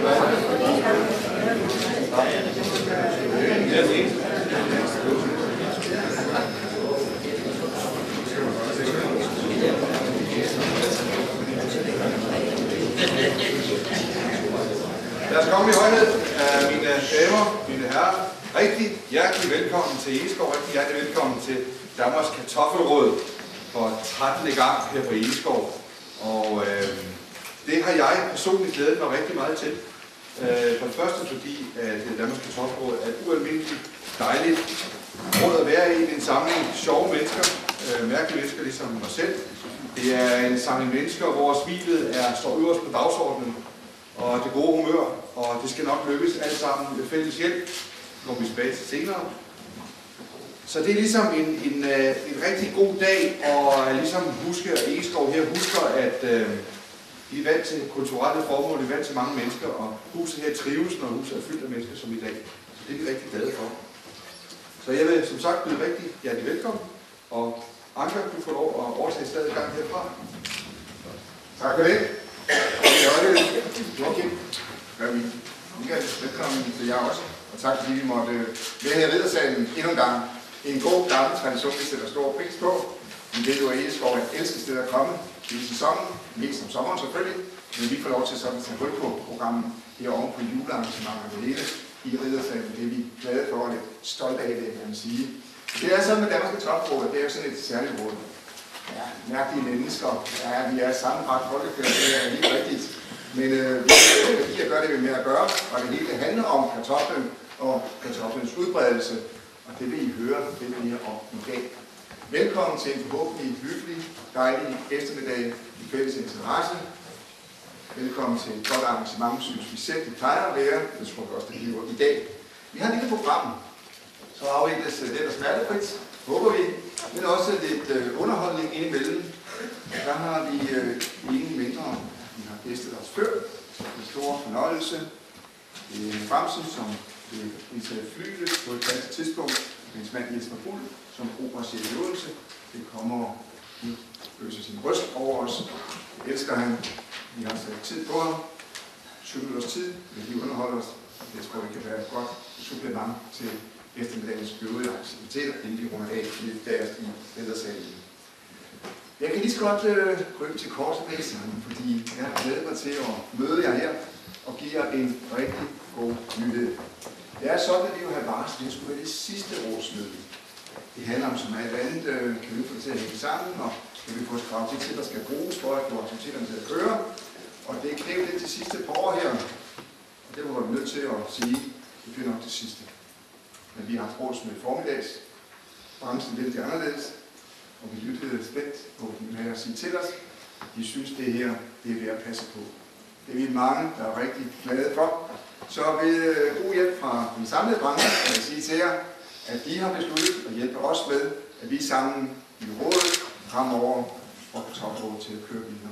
Lad os komme i højhed, mine damer, mine herrer. Rigtig hjertelig velkommen til Egeskov. Rigtig hjertelig velkommen til Danmarks Kartoffelråd for 13. gang her på Egeskov. Og det har jeg personligt glædet mig rigtig meget til. For det første fordi, at Danmarks Kartoffelråd er et ualmindeligt dejligt råd at være i. En samling sjove mennesker, mærkelige mennesker ligesom mig selv. Det er en samling mennesker, hvor smilet står øverst på dagsordenen. Og det gode humør, og det skal nok lykkes alt sammen med fælles hjælp. Det kommer vi tilbage til senere. Så det er ligesom en rigtig god dag, og ligesom huske, at Egeskov her husker, at I er vant til kulturelle formål, I er vant til mange mennesker, og huset her trives, når huset er fyldt af mennesker som i dag. Så det er vi rigtig glade for. Så jeg vil som sagt byde rigtig hjertelig velkommen, og Anker, du får lov at overtage stadig gang herfra. Tak for det. Joachim, Michael, velkommen til jer også. Og tak fordi vi måtte være her i Riddersalen endnu en gang. En god gammel tradition, vi sætter stor pris på. Vi ved jo, at Egeskov er et elsket sted at komme i sæsonen, mest om sommeren selvfølgelig. Men vi får lov til sådan at tage hul på programmet her oven på julearrangementer det hele i Riddersalen. Det er vi glade for og lidt stolte af, det kan man sige. Det er sådan med Danmarks Kartoffelråd, det er jo sådan et særligt råd. Ja, mærkelige mennesker. Ja, vi er sammenbragt folkefærd, det er helt rigtigt. Men vi gør det, vi med at gøre, og det hele handler om kartoflen og kartoflens udbredelse. Og det vil I høre lidt mere om i dag. Velkommen til en forhåbentlig hyggelig, dejlig eftermiddag i fælles interesse. Velkommen til et godt arrangement, synes vi selv, det plejer at være. Det tror vi også, det bliver i dag. Vi har et lille program, så afvikles lidt og smertefrit, håber vi, men også lidt underholdning indimellem. Der har vi ingen mindre. Vi har gæstet os før. En stor fornøjelse. Det er Bramsen, som vil tage flyet på et fast tidspunkt. Hendes mand Jesper Fuld, som operachef i Odense. Det kommer og løser sin bryst over os. Det elsker han. Vi har sat tid på ham. 20 minutters tid. Vi underholder os. Det tror jeg kan være et godt supplement til eftermiddagens øvrige aktiviteter, inden vi runder af lidt i Riddersalen. Jeg kan lige så godt rykke til kortlæseren, fordi jeg har glædet mig til at møde jer her og give jer en rigtig god nyhed. Det er sådan, at vi jo har varslet, at det skulle være det sidste rådsmøde. Det handler om så meget andet, kan vi få det til at hænge sammen, og kan vi få et krav til, der skal bruges for at få aktiviteterne til at køre. Og det kræver lidt til sidste par år her, og det var vi nødt til at sige, det bliver nok det sidste. Men vi har haft rådsmøde formiddags, branchen lidt anderledes, og vi lyttede spændt på, hvad de vil have at sige til os. De synes, det her det er værd at passe på. Det er vi mange, der er rigtig glade for. Så ved god hjælp fra den samlede branche, kan jeg sige til jer, at de har besluttet at hjælpe os med, at vi sammen i rådet fremover får kartoffelrådet til at køre videre.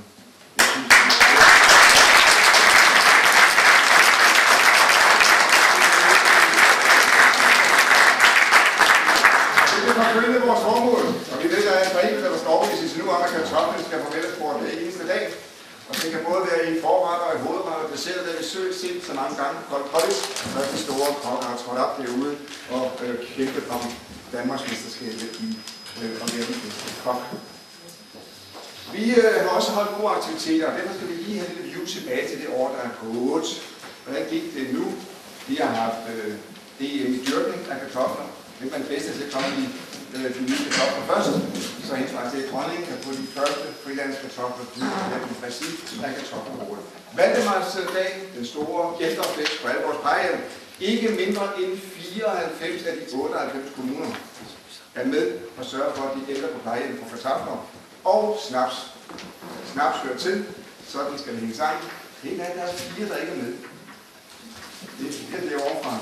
Det er forfølge vores formål, og vi ved, at der er en forenkling, der står overbevises nu om, at kartoflen skal forvældes på hver eneste dag. Og det kan både være i forretter og i hovedretter, det ser der vi set så mange gange på Koldis, så er de store kokker har trådt op derude og kæmpet om Danmarksmesterskabet i at være den bedste kok. Vi har også holdt gode aktiviteter, og derfor skal vi lige have lidt view tilbage til det år, der er gået. Hvordan gik det nu? Vi har haft DM i dyrkning af kartofler. Hvem er det bedste til at komme i de nye kartofler først? Så hendes til dronningen kan få de første frilandskartofler dyrket i præcis af kartoffelrådet. Valdemarsdag, den store efterfest på alle vores plejehjem. Ikke mindre end 94 af de 98 kommuner er med og sørger for, at de ældre på plejehjem får kartofler og snaps. Snaps hører til, sådan skal det hænge sammen. Helt af der er 4, der ikke er med. Det er 4 derovre fra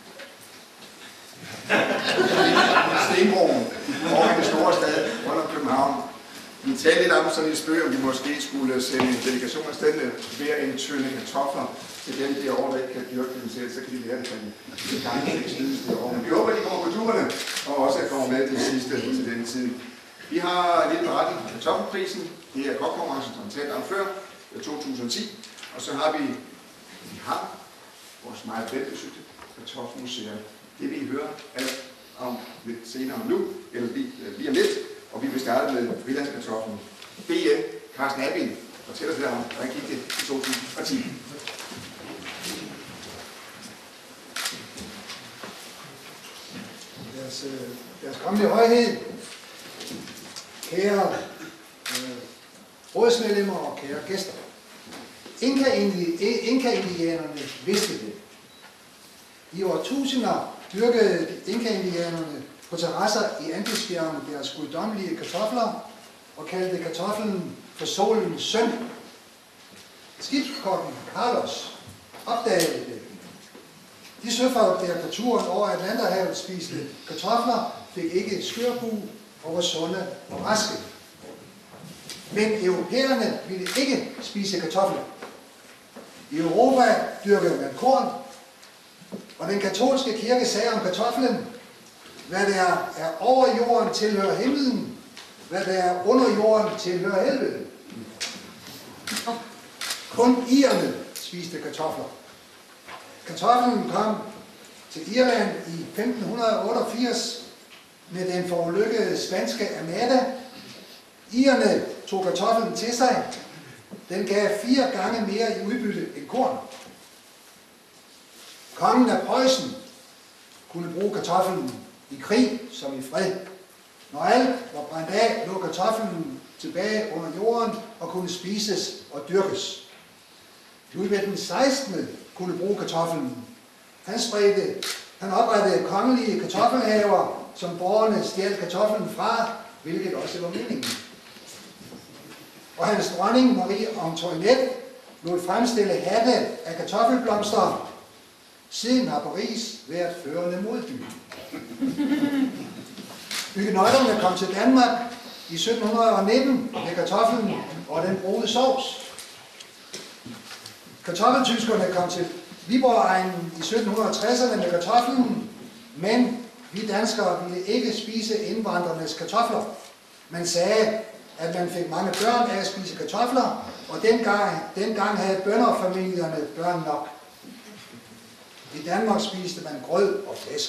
Stenbroen, over i det store stad, under København. Vi talte lidt om sådan et spøg, om vi måske skulle sende en delegation af stedet hver en tønde kartofler til dem derovre, der ikke kan dyrke dem selv, så kan de lære det fra de gange slides derovre. Men vi håber, at de kommer på turene, og også at komme med det sidste til denne tid. Vi har en lille beretning på kartoffelprisen. Det er kokkonkurrencen, som vi talte om før, 2010. Og så har vi vores meget velbesøgte kartoffelmuseum. Det vil I høre alt om lidt senere nu, eller lige om lidt. Og vi vil starte med frilandskartoflen. BM Carsten Albin fortæller til dig om, hvordan gik det i 2010. Deres kongelige højhed, kære rådsmedlemmer og kære gæster. Inka-indianerne vidste det. I årtusinder dyrkede Inka-indianerne på terrasser i Andesbjergene deres guddommelige kartofler og kaldte kartoflen for solens søn. Skibskokken Carlos opdagede det. De søfolk, der på turen over Atlanterhavet spiste kartofler, fik ikke skørbu og var sunde og raske. Men europæerne ville ikke spise kartofler. I Europa dyrkede man korn, og den katolske kirke sagde om kartoflen, hvad der er over jorden tilhører himlen, hvad der er under jorden tilhører helvede. Kun irerne spiste kartofler. Kartoflen kom til Irland i 1588 med den forulykkede spanske armada. Irerne tog kartoflen til sig. Den gav 4 gange mere i udbytte end korn. Kongen af Preussen kunne bruge kartoflen i krig som i fred. Når alt var brændt af, lå kartoflen tilbage under jorden og kunne spises og dyrkes. Ludvig den 16. kunne bruge kartoflen. Han oprettede kongelige kartoffelhaver, som borgerne stjal kartoflen fra, hvilket også var meningen. Og hans dronning Marie Antoinette lod fremstille hatte af kartoffelblomster. Siden har Paris været førende modby. Huguenotterne kom til Danmark i 1719 med kartoflen og den brune sovs. Kartoffeltyskerne kom til Viborg-egnen i 1760'erne med kartoflen, men vi danskere ville ikke spise indvandrernes kartofler. Man sagde, at man fik mange børn af at spise kartofler, og dengang havde bønderfamilierne børn nok. I Danmark spiste man grød og flæsk.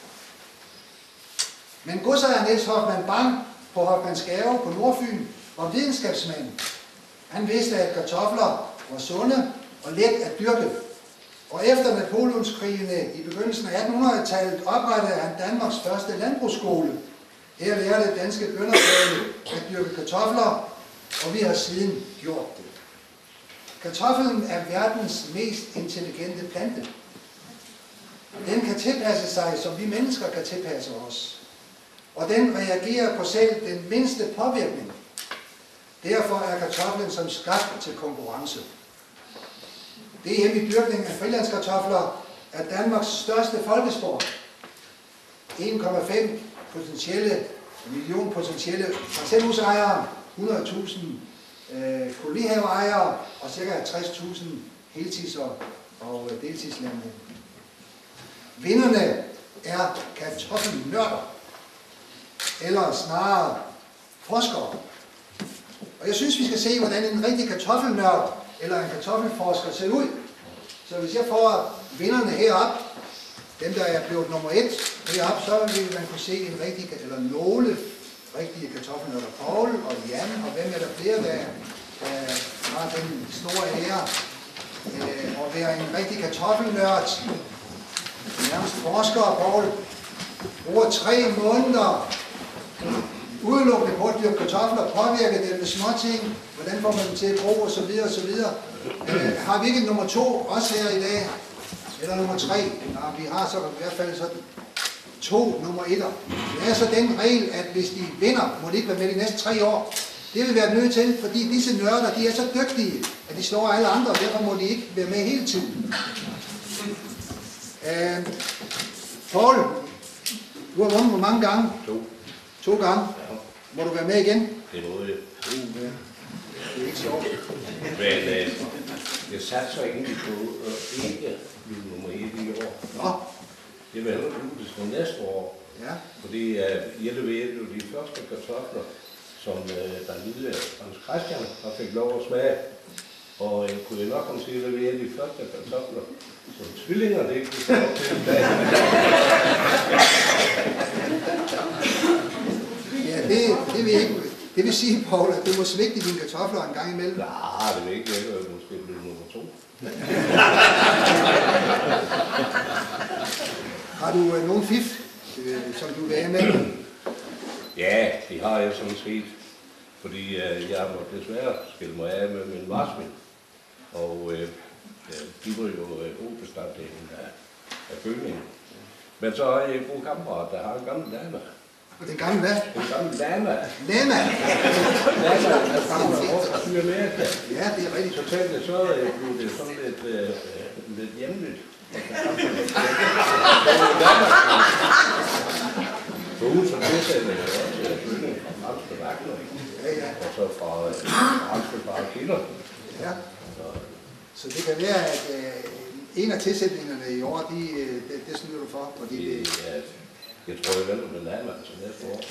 Men godsejer Niels Hoffmann Bang på Hoffmannsgave på Nordfyn var videnskabsmand. Han vidste, at kartofler var sunde og let at dyrke. Og efter Napoleonskrigene i begyndelsen af 1800-tallet oprettede han Danmarks første landbrugsskole. Her lærte danske bønder at dyrke kartofler, og vi har siden gjort det. Kartoflen er verdens mest intelligente plante. Den kan tilpasse sig, som vi mennesker kan tilpasse os. Og den reagerer på selv den mindste påvirkning. Derfor er kartoflen som skabt til konkurrence. DM-dyrkning af frilandskartofler er Danmarks største folkesport. 1,5 million potentielle parcelhusejere, 100.000 kolonihaveejere og ca. 50.000 heltids- og deltidslandmænd. Vinderne er kartoffelnørder, eller snarere forskere. Og jeg synes, vi skal se, hvordan en rigtig kartoffelnørd eller en kartoffelforsker ser ud. Så hvis jeg får vinderne herop, dem der er blevet nummer 1 herop, så vil man kunne se en rigtig, eller nogle rigtige kartoffelnørder. Paul og Jan, og hvem er der flere, der har den store ære at være en rigtig kartoffelnørd. Nærmest forskere, Paul, bruger 3 måneder udelukkende på at dyrke kartofler, påvirke dem med småting, hvordan får man dem til at gro, og så videre, og så videre. Har vi ikke nummer 2 også her i dag? Eller nummer 3? Nej, vi har så i hvert fald så 2 nummer 1'er. Det er så den regel, at hvis de vinder, må de ikke være med de næste 3 år. Det vil være nødt til, fordi disse nørder, de er så dygtige, at de slår alle andre, og derfor må de ikke være med hele tiden. Paul, du har vundet hvor mange gange? 2 gange. Ja. Må du være med igen? Det må jeg. Det er ikke sjovt. Men jeg satte så egentlig på ikke blive nummer 1 i år. Nå. Det var jo på næste år. Ja. Fordi jeg leverede jo de første kartofler, som der lille Hans Christian har fik lov at smage. Og kunne jeg nok komme til at levere de første kartofler, som tvillinger det ikke kunne få til i dag. Ja, det vil jeg ikke. Det vil sige, Poul, at du må svigte dine kartofler en gang imellem. Nej, det vil ikke. Jeg vil måske blive nummer 2. Har du nogen fif, som du vil have med? Ja, det har jeg sådan set. Fordi jeg må desværre skille mig af med min varsmænd. Og de var jo hovedbestanddelen af bygningen. Men så har jeg en god kammerat, der har en gammel dame. Og den gamle hvad? En gammel dame. Lama! Lama, der kommer rundt fra Sydamerika. Ja, det er rigtigt. Så tænkte jeg, så blev det sådan lidt hjemligt. For hun så tilsætter jeg også bygningen fra Ramsted Vagner. Ja. Og så fra Ramsted Barakilder. Ja. Så det kan være, at en af tilsætningerne i år, det snyder du for. Fordi jeg tror, jeg venter med Lama til næste år.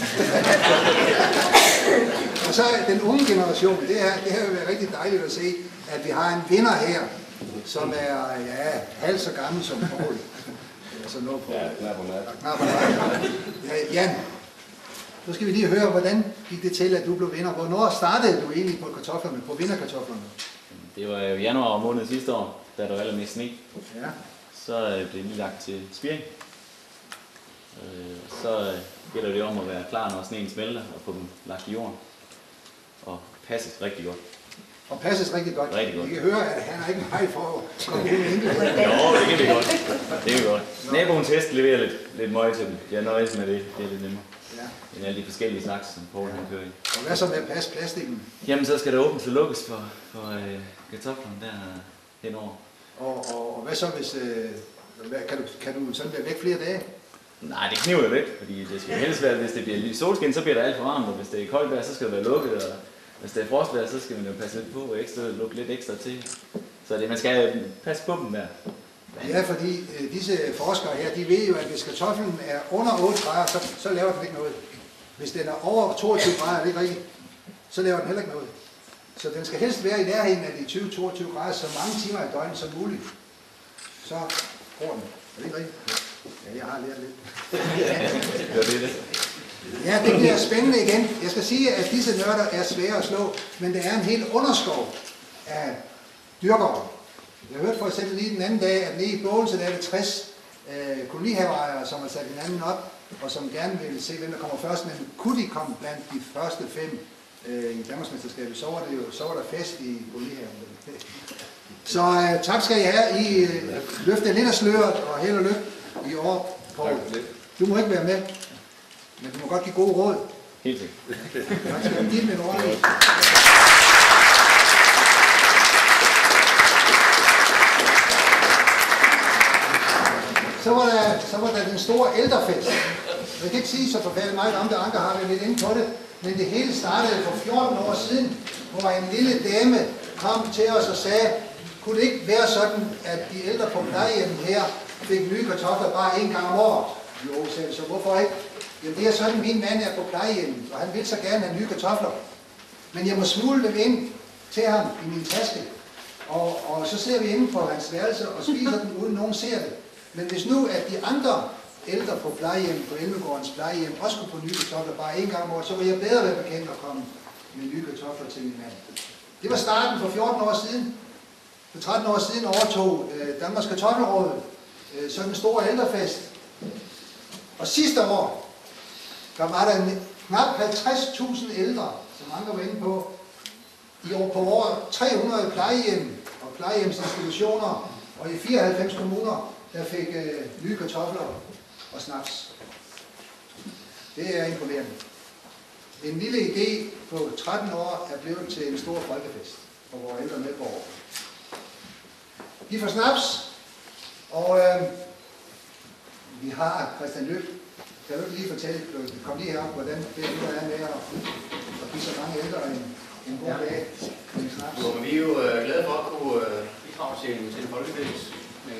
Og så den unge generation, det har jo været rigtig dejligt at se, at vi har en vinder her, som er halvt så gammel som Poul. Altså noget på. Ja, knap og nat. Knap og nat. Ja, Jan, nu skal vi lige høre, hvordan gik det til, at du blev vinder? Hvornår startede du egentlig på kartoflerne, på vinderkartoflerne? Det var jo januar måned sidste år, da der var allermest sne. Ja. Så blev lige lagt til spiring. Så gælder det om at være klar, når sneen smelter, og få dem lagt i jorden. Og passes rigtig godt. Og passes rigtig godt. Rigtig godt. I kan høre, at han har ikke meget for at komme ud med enkelt. Jo, det kan vi godt. Det kan vi godt. Naboens hest leverer lidt møg til dem. Jeg nøjes med det. Det er lidt nemmere. Ja. End alle de forskellige slags, som Poul han kører i. Og hvad så med at passe plastikken? Jamen, så skal der åbnes og lukkes for kartoflerne der henover. Og hvad så hvis... kan du sådan være væk flere dage? Nej, det kniver jo væk, fordi det skal helst være, hvis det bliver lidt solskin, så bliver det alt for varmt, og hvis det er koldt vejr, så skal det være lukket, og hvis det er frostvejr, så skal man jo passe lidt på og lukke lidt ekstra til. Så man skal passe på dem der. Ja, fordi disse forskere her, de ved jo, at hvis kartoflen er under 8 grader, så laver den ikke noget. Hvis den er over 22 grader, er det ikke rigtigt, så laver den heller ikke noget. Så den skal helst være i nærheden af de 20-22 grader, så mange timer i døgnet som muligt. Så går den. Er det ikke rigtigt? Ja, jeg har lært lidt. Ja, det bliver spændende igen. Jeg skal sige, at disse nørder er svære at slå, men der er en hel underskov af dyrkere. Jeg hørte for eksempel lige den anden dag, at nede i Bålse, der er det 60 kolonihaveejere, som har sat hinanden op, og som gerne vil se, hvem der kommer først. Men kunne de komme blandt de første 5 i Danmarksmesterskabet, så var der fest i kolonihaven. Så tak skal I have. I løfter lidt af sløret, og held og lykke i år, Poul. Du må ikke være med, men du må godt give gode råd. Helt sikkert. Tak skal vi give med en ordentlig. Så var der den store ældrefest. Jeg kan ikke sige så forfærdeligt meget om det, andre har været lidt inde på det, men det hele startede for 14 år siden, hvor en lille dame kom til os og sagde, kunne det ikke være sådan, at de ældre på plejehjemmet her fik nye kartofler bare en gang om året? Jo, sagde vi så, hvorfor ikke? Jamen det er sådan, min mand er på plejehjemmet, og han vil så gerne have nye kartofler. Men jeg må smule dem ind til ham i min taske, og så ser vi inde på hans værelse og spiser dem, uden nogen ser det. Men hvis nu, at de andre ældre på plejehjem, på Elmegårdens plejehjem, også kunne få nye kartofler bare en gang om året, så ville jeg bedre være bekendt at komme med nye kartofler til min mand. Det var starten for 14 år siden. For 13 år siden overtog Danmarks Kartoffelråd sådan en stor ældrefest. Og sidste år, der var der knap 50.000 ældre, som andre var inde på, på over 300 plejehjem og plejehjemsinstitutioner, og i 94 kommuner, der fik nye kartofler og snaps. Det er imponerende. En lille idé på 13 år er blevet til en stor folkefest for vores ældre medborgere. De får snaps, og vi har Christian Løb. Kan du lige fortælle, kom lige herop, hvordan det er med at give så mange ældre en god dag med en snaps? Jo, vi er jo glade for at kunne bidrage til en folkefest med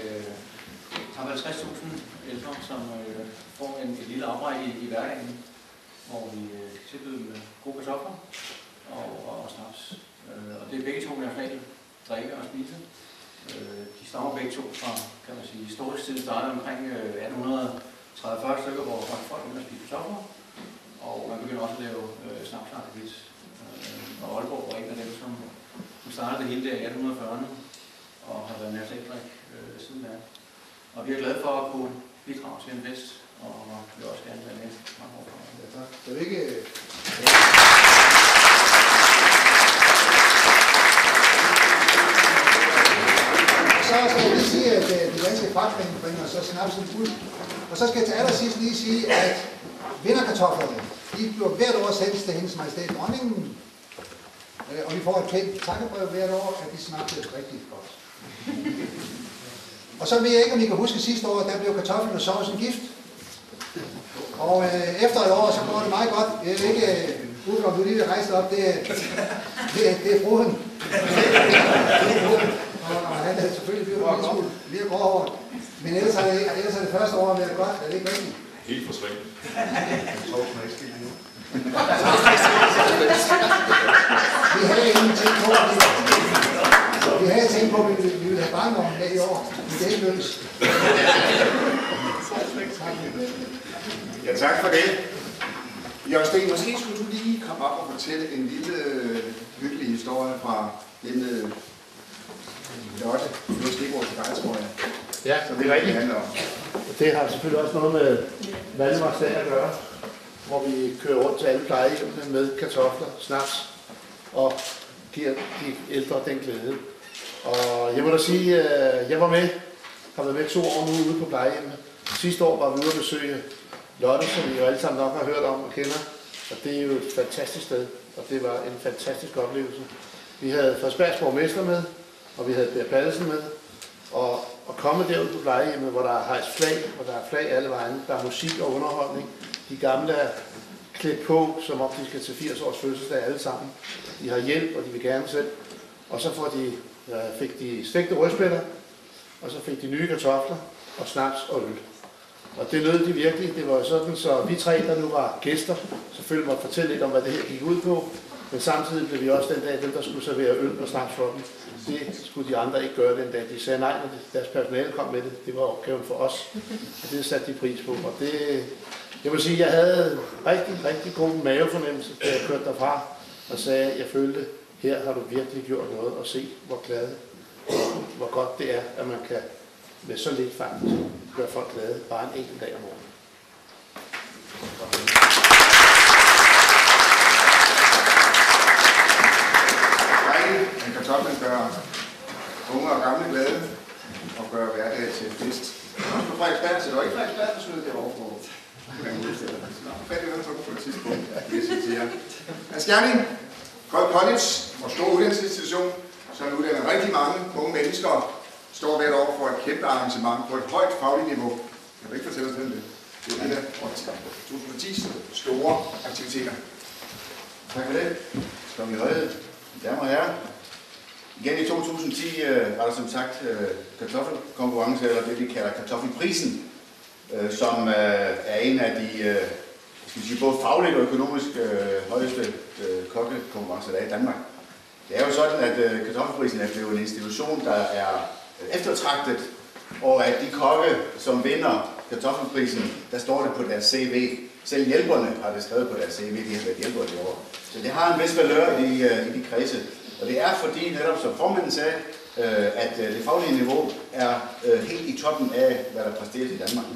50.000 ældre, som får et lille arbejde i hverdagen, hvor vi tilbyder dem gode kartofler og snaps. Og det er begge to nationale drikke og spise. De stammer begge to fra, kan man sige, historisk tid startede omkring 1830 stykker, hvor folk begyndte at spise kartofler. Og man begyndte også at lave snapsakkevis. Og Aalborg var en af dem, som startede det hele der i 1840'erne, og har været nationaldrik siden da. Og vi er glade for at kunne bidrage til en fest, og vil også gerne være med mange år fremover. Ja, tak. Det er ikke... Så skal jeg lige sige, at de danske fagforeninger bringer så snapsen ud. Og så skal jeg til allersidst lige sige, at vinderkartoflerne, de bliver hvert år sendt til hendes majestæt dronningen. Og vi får et pænt takkebrev hvert år, at de snapser rigtig godt. Og så ved jeg ikke, om I kan huske sidste år, der blev kartoflen og sovsen gift. Og efter et år, så går det meget godt. Det er ikke Uge, om du lige vil rejse op, det er fruen. Og han er selvfølgelig blevet en smule mere grå over. Men ellers er det første år været godt. Er det ikke rigtigt? Helt forsvindt. Vi havde tænkt på, at vi ville have barndommen med i år, men det er ikke løs. Ja, tak for det. Jørgen Steen, måske skulle du lige komme op og fortælle en lille hyggelig historie fra denne Lotte. Nu skal ikke over til dig, tror jeg. Ja, Så det er rigtigt. handler om. Det har selvfølgelig også noget med Valdemars dag at gøre, hvor vi kører rundt til alle plejehjemmene med kartofler, snaps og giver de ældre den glæde. Og jeg må da sige, at jeg har været med 2 år nu ude på plejehjemmene. Sidste år var vi ude at besøge Lotte, som I jo alle sammen nok har hørt om og kender. Og det er jo et fantastisk sted, og det var en fantastisk oplevelse. Vi havde Frederiksbergs borgmester med, og vi havde Per Pallesen med. Og at komme derud på plejehjemmet, hvor der er hejst flag, hvor der er flag alle vegne, der er musik og underholdning. De gamle er klædt på, som om de skal til 80 års fødselsdag alle sammen. De har hjælp, og de vil gerne selv. Og så fik de stegte rødspætter, og så fik de nye kartofler og snaps og øl. Og det nød de virkelig. Det var sådan, så vi 3, der nu var gæster, selvfølgelig måtte fortælle lidt om, hvad det her gik ud på. Men samtidig blev vi også den dag, dem der skulle servere øl og snaps for dem. Det skulle de andre ikke gøre den dag. De sagde nej, når deres personale kom med det. Det var opgaven for os. Og det satte de pris på. Og det, jeg vil sige, jeg havde rigtig, rigtig god mavefornemmelse, da jeg kørte derfra og sagde, at jeg følte, her har du virkelig gjort noget, og se, hvor glade, hvor godt det er, at man kan med så lidt faktisk gøre folk glade bare en enkelt dag om året. Men kartoflen gør unge og gamle glade og gør hverdag til en fest. Også på Frederiksberg, så det var ikke Frederiksberg, der snød derovre på. Fat i noget på et tidspunkt, vil jeg sige til jer. Hans Gerning, Kold College, vores store uddannelsesinstitution, som uddanner rigtig mange unge mennesker, står hvert år for et kæmpe arrangement på et højt fagligt niveau. Kan du ikke fortælle os det? Det er en af 2010's store aktiviteter. Tak for det. Som I højde, damer og herrer. Igen i 2010 var der som sagt kartoffelkonkurrence, eller det vi kalder kartoffelprisen, som er en af de skal vi sige, både fagligt og økonomisk højeste kokkekonkurrencer, der er i Danmark. Det er jo sådan, at kartoffelprisen er blevet en institution, der er eftertragtet, og at de kokke, som vinder kartoffelprisen, der står det på deres CV. Selv hjælperne har det skrevet på deres CV, de har været hjælpere det år. Så det har en vis valør i de kredse. Og det er fordi, netop som formanden sagde, at det faglige niveau er helt i toppen af, hvad der præsteres i Danmark.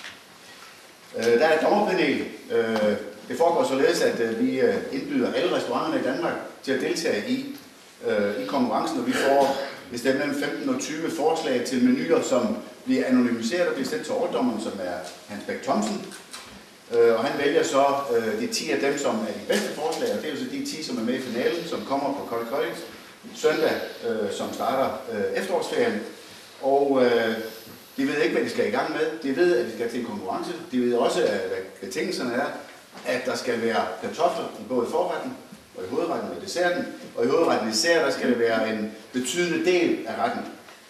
Der er et dommerpanel. Det foregår således, at vi indbyder alle restauranterne i Danmark til at deltage i konkurrencen, og vi får hvis det er mellem 15 og 20 forslag til menuer, som bliver anonymiseret og bliver sendt til overdommeren, som er Hans Bæk Thomsen. Og han vælger så de 10 af dem, som er de bedste forslag, og det er jo så de 10, som er med i finalen, som kommer på Kold College søndag, som starter efterårsferien. Og de ved ikke, hvad de skal i gang med. De ved, at de skal til en konkurrence. De ved også, at betingelserne er, at der skal være kartofler i både forretten og i hovedretten og desserten. Og i hovedretten og dessert, der skal det være en betydende del af retten.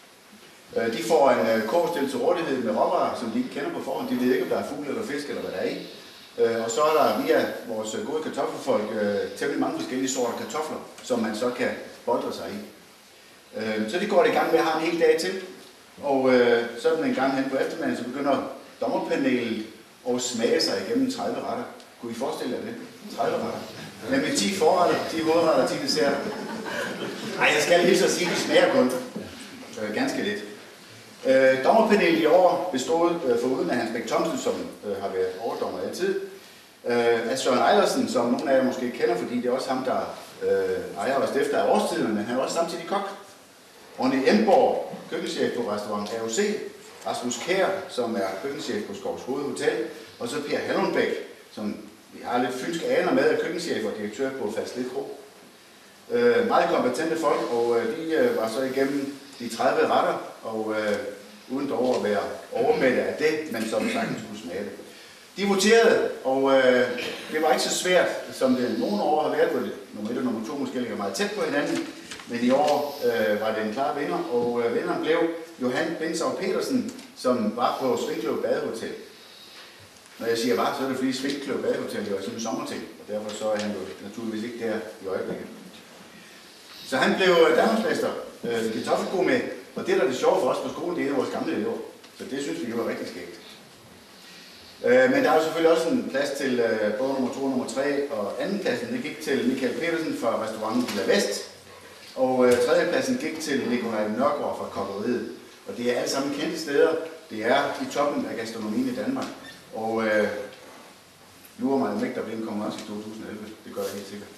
De får en kog stillet til rådighed med råvarer, som de ikke kender på forhånd. De ved ikke, om der er fugle eller fisk eller hvad der er i. Og så er der via vores gode kartoffelfolk temmelig mange forskellige sorter kartofler, som man så kan boldre sig i. Så de går i gang med at have en hel dag til. Og sådan en gang hen på eftermiddagen, så begynder dommerpanelet at smage sig igennem 30 retter. Kunne I forestille jer det? 30 retter. Nemlig 10 forretter, 10 hovedretter, 10 desserter. Nej, jeg skal hilse at sige, at de smager kun. Ganske lidt. Dommerpanelet i år bestod foruden af Hans Bæk Thomsen, som har været overdommer altid, af Søren Eilersen, som nogle af jer måske kender, fordi det er også ham, der ejer og stifter af årstiderne, men han er også samtidig kok. Ronny Emborg, køkkenchef på restaurant AOC, Rasmus Kjær, som er køkkenchef på Skovs Hoved Hotel, og så Per Hallundbæk, som vi har lidt fynske aner med, er køkkenchef og direktør på Falsled Kro. Meget kompetente folk, og de var så igennem de 30 retter, og uden dog at være overmættet af det, men som sagtens skulle smage det. De voterede, og det var ikke så svært, som det nogle år har været, hvor det nummer 1 og nummer 2 måske ligger meget tæt på hinanden, men i år var det en klar vinder, og vinderen blev Johan Bindsau Petersen, som var på Svinkløv Badehotel. Når jeg siger var, så er det fordi Svinkløv Badehotel jo er sådan en sommerting, og derfor så er han jo naturligvis ikke der i øjeblikket. Så han blev danmarksmester i kartoffelgourmet, og det der er det sjove for os på skolen, det er vores gamle elever. Så det synes vi var rigtig skægt. Men der er jo selvfølgelig også en plads til både nummer 2 og nummer 3, og andenpladsen det gik til Michael Petersen fra restauranten Villa Vest, og tredjepladsen gik til Nikolaj Nørgaard fra Kokkeriet. Og det er alle sammen kendte steder. Det er i toppen af gastronomien i Danmark. Og lurer mig om ikke, der bliver en konkurrence i 2011. Det gør jeg helt sikkert.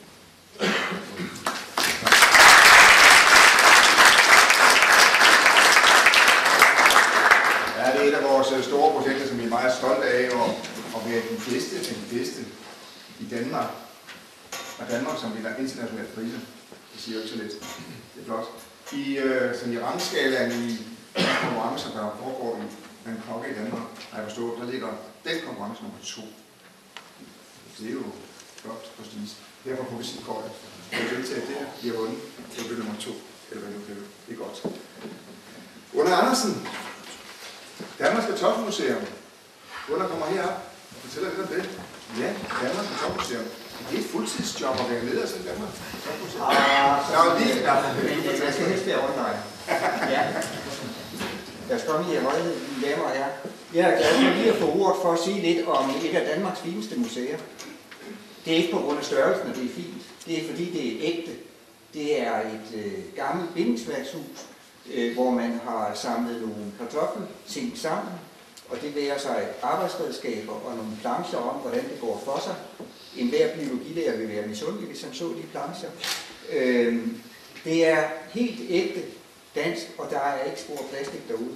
Ja, det er et af vores store projekter, som vi er meget stolte af, og være de bedste i Danmark. Og Danmark, som vinder internationale priser. Det siger jo ikke så lidt. Det er flot. I rangskalaen i konkurrencer, der foregår i Bangkok i Danmark, har jeg forstået, der ligger den konkurrence nummer 2. Det er jo flot prestige. Derfor får vi sit kort. Vi har deltaget der, vi har vundet. Det er nummer 2. Eller hvad nu det er. Det er godt. Gunnar Andersen, Danmarks Kartoffelmuseum. Gunnar kommer herop og fortæller lidt om det. Ja, Danmarks Kartoffelmuseum. Det er et fuldtidsjob at være leder til Danmarks Kartoffelmuseum. Jeg skal helst være under dig. Ja. Jeg skal komme i højhed, mine damer og herrer. Jeg er glad for lige at få ordet for at sige lidt om et af Danmarks fineste museer. Det er ikke på grund af størrelsen, at det er fint. Det er fordi, det er ægte. Det er et gammelt bindingsværkshus, hvor man har samlet nogle kartoffelting sammen, og det værer sig arbejdsredskaber og nogle plancher om, hvordan det går for sig. En hver biologilærer vil være misundelig, hvis han så de plancher. Det er helt ægte dansk, og der er ikke spor plastik derude.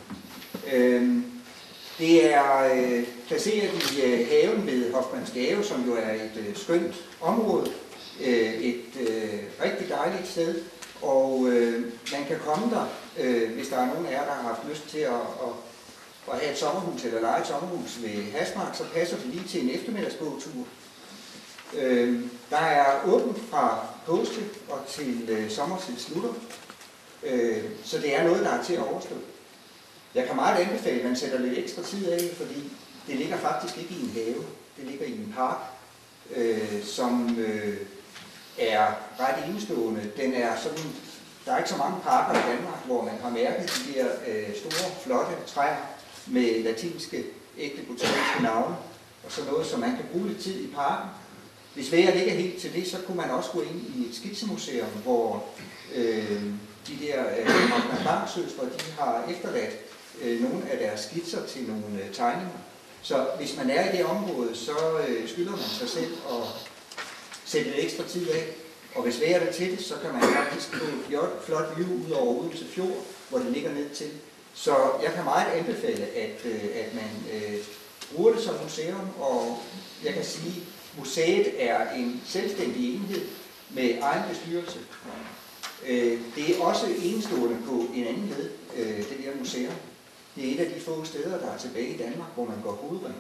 Det er placeret i haven ved Hofmannsgave, som jo er et skønt område. Et rigtig dejligt sted, og man kan komme der, hvis der er nogen af jer, der har haft lyst til at have et sommerhus eller lege et sommerhus ved Hasmark, så passer det lige til en eftermiddagsbådtur. Der er åbent fra påske og til sommertid slutter, så det er noget, der er til at overstå. Jeg kan meget anbefale, at man sætter lidt ekstra tid af, fordi det ligger faktisk ikke i en have, det ligger i en park, som er ret enestående. Den er sådan, der er ikke så mange parker i Danmark, hvor man har mærket de der store, flotte træer med latinske, ægte botaniske navne, og så noget, som man kan bruge lidt tid i parken. Hvis vejret ikke er helt til det, så kunne man også gå ind i et skitsemuseum, hvor de der Bangsøstre, de har efterladt nogle af deres skitser til nogle tegninger. Så hvis man er i det område, så skylder man sig selv at sætte lidt ekstra tid af. Og hvis vejret er til det, så kan man faktisk få et flot view ud over Odense Fjord, hvor det ligger ned til. Så jeg kan meget anbefale, at man bruger det som museum, og jeg kan sige, at museet er en selvstændig enhed med egen bestyrelse. Det er også enestående på en anden led, det der museum. Det er et af de få steder, der er tilbage i Danmark, hvor man går hovedrent.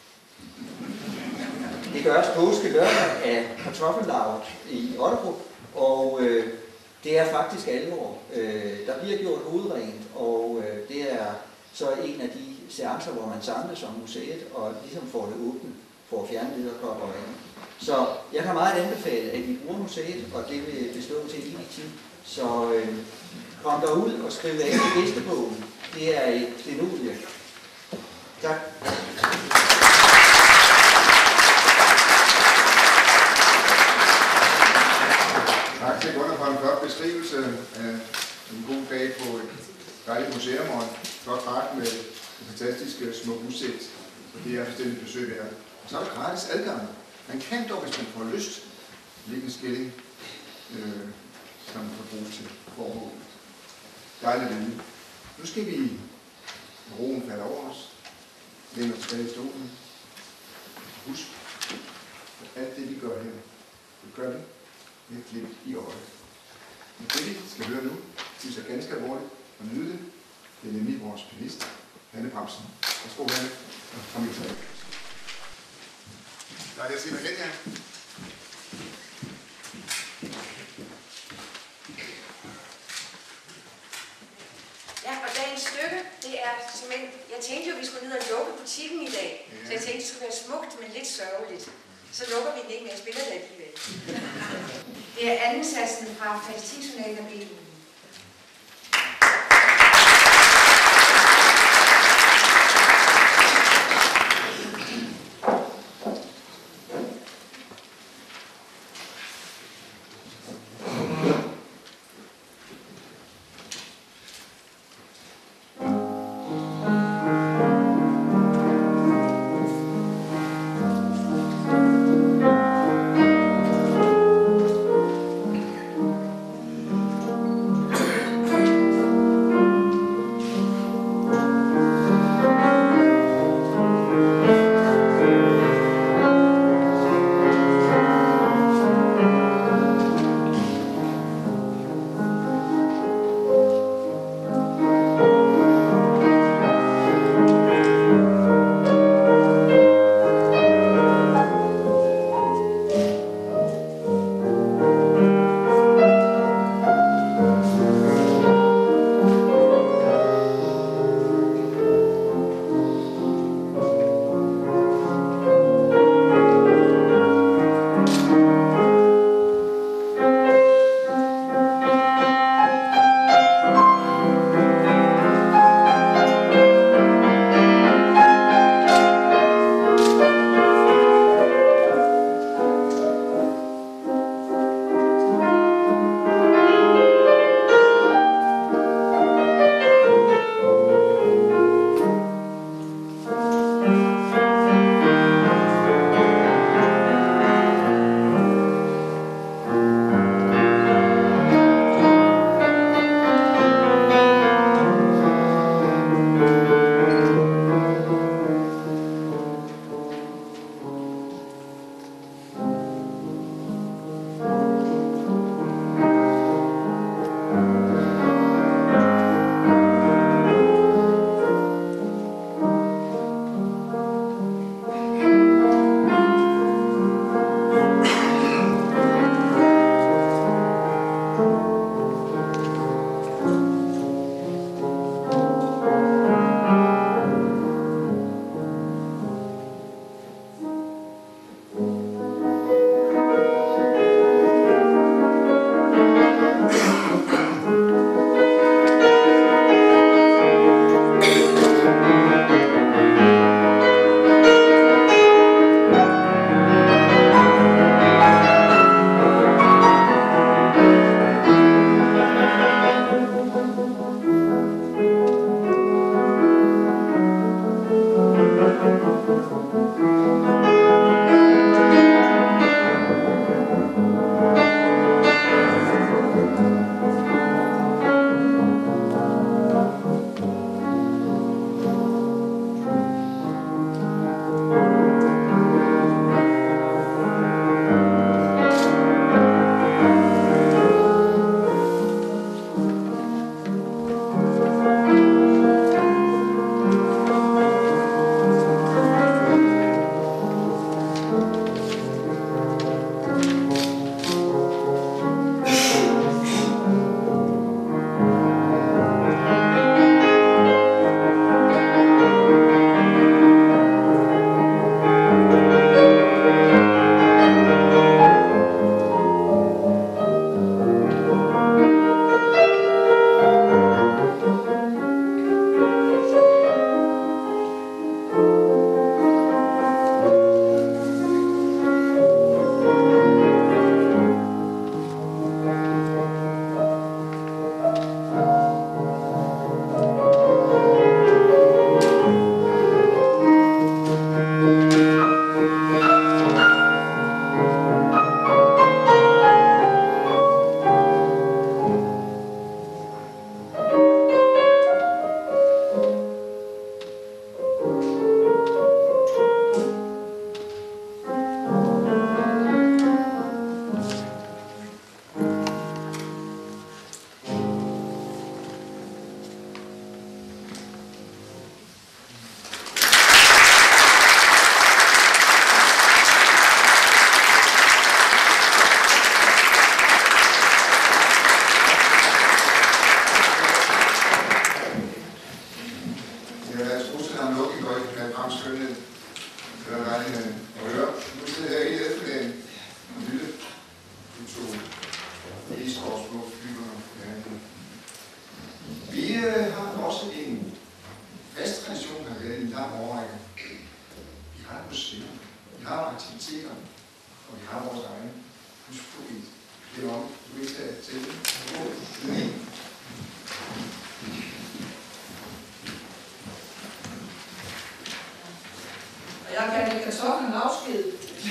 Det gøres påske lørdag af kartoffellaget i Otterup, og det er faktisk alvor. Der bliver gjort hovedrent, og det er så en af de seancer, hvor man samles om museet og ligesom får det åbent for at fjerne lederkopper og andet. Så jeg kan meget anbefale, at vi bruger museet, og det vil bestå til evig tid. Så kom derud og skriv af i gæstebogen. Det er et klenodie. Tak. Tak til Gunnar for en flot beskrivelse af en god dag på et dejligt museum og en flot park med en fantastiske smuk udsigt. Så det er bestemt et besøg værd. Og så er der gratis adgang. Man kan dog, hvis man får lyst, lægge en skilling, som man kan bruge til formålet. Dejligt at vide. Nu skal vi, når roen falder over os, længere tilbage i stolen. Husk, at alt det vi gør her, det gør vi med et glimt i øjet. Men det vi skal høre nu, synes jeg ganske alvorligt og nyde det. Det er nemlig vores pianist, Hanne Bramsen. Værsgo, Hanne. Kom i træk. Der er det at se dig igen, ja. Ja, og dagens stykke, det er simpelthen, jeg tænkte jo, at vi skulle ned og lukke butikken i dag. Så jeg tænkte, det skulle være smukt, men lidt sørgeligt. Så lukker vi den ikke, men jeg spiller det alligevel. Det er anden satsen fra Fantastiksonaten af Beethoven. kartoflen afsked.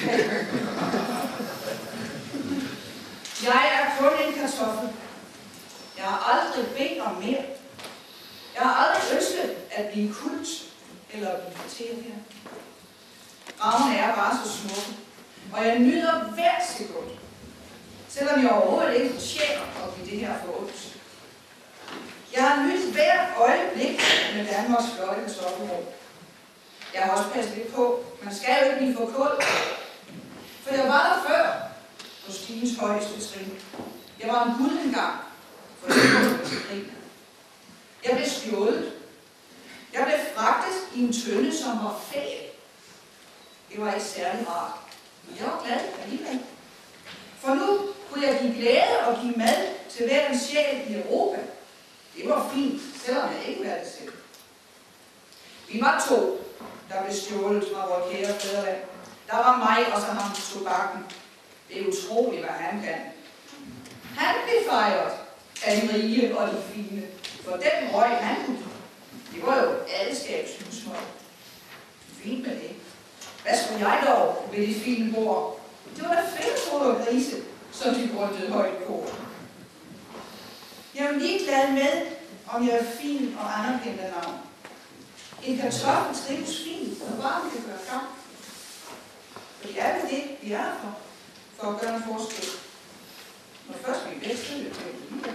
Jeg er kun en kartoffel. Jeg har aldrig bedt om mere. Jeg har aldrig ønsket at blive kult eller at blive fortalt her. Ravene er bare så smukke, og jeg nyder hvert sekund, selvom jeg overhovedet ikke fortjener at blive det her for ondt. Jeg har nydt hvert øjeblik med Danmarks flotte kartoffelrum. Jeg har også passet lidt på. Man skal jo ikke blive for kold. For jeg var der før på stigens højeste trin. Jeg var en guld engang for det trin. Jeg blev stjålet. Jeg blev fragtet i en tønde, som var fæl. Det var ikke særlig rart. Men jeg var glad alligevel. For nu kunne jeg give glæde og give mad til hver en sjæl i Europa. Det var fint, selvom jeg ikke var det selv. Vi var 2, der blev stjålet fra vores kære fædreland. Der var mig og så ham tobakken. Det er utroligt, hvad han kan. Han blev fejret af de rige og de fine. For den røg han kunne. Det var jo alleskabshusmøg. Fint med det. Hvad skulle jeg dog ved de fine bord? Det var da fællesråd og grise, som de grundede højt på. Jeg er ligeglad med, om jeg er fin og anerkendt af navn. En kartoffel trives fint, og varme kan gøre kamp. For det er det, vi er for at gøre en forskel. Når først vi vækster, det til livet.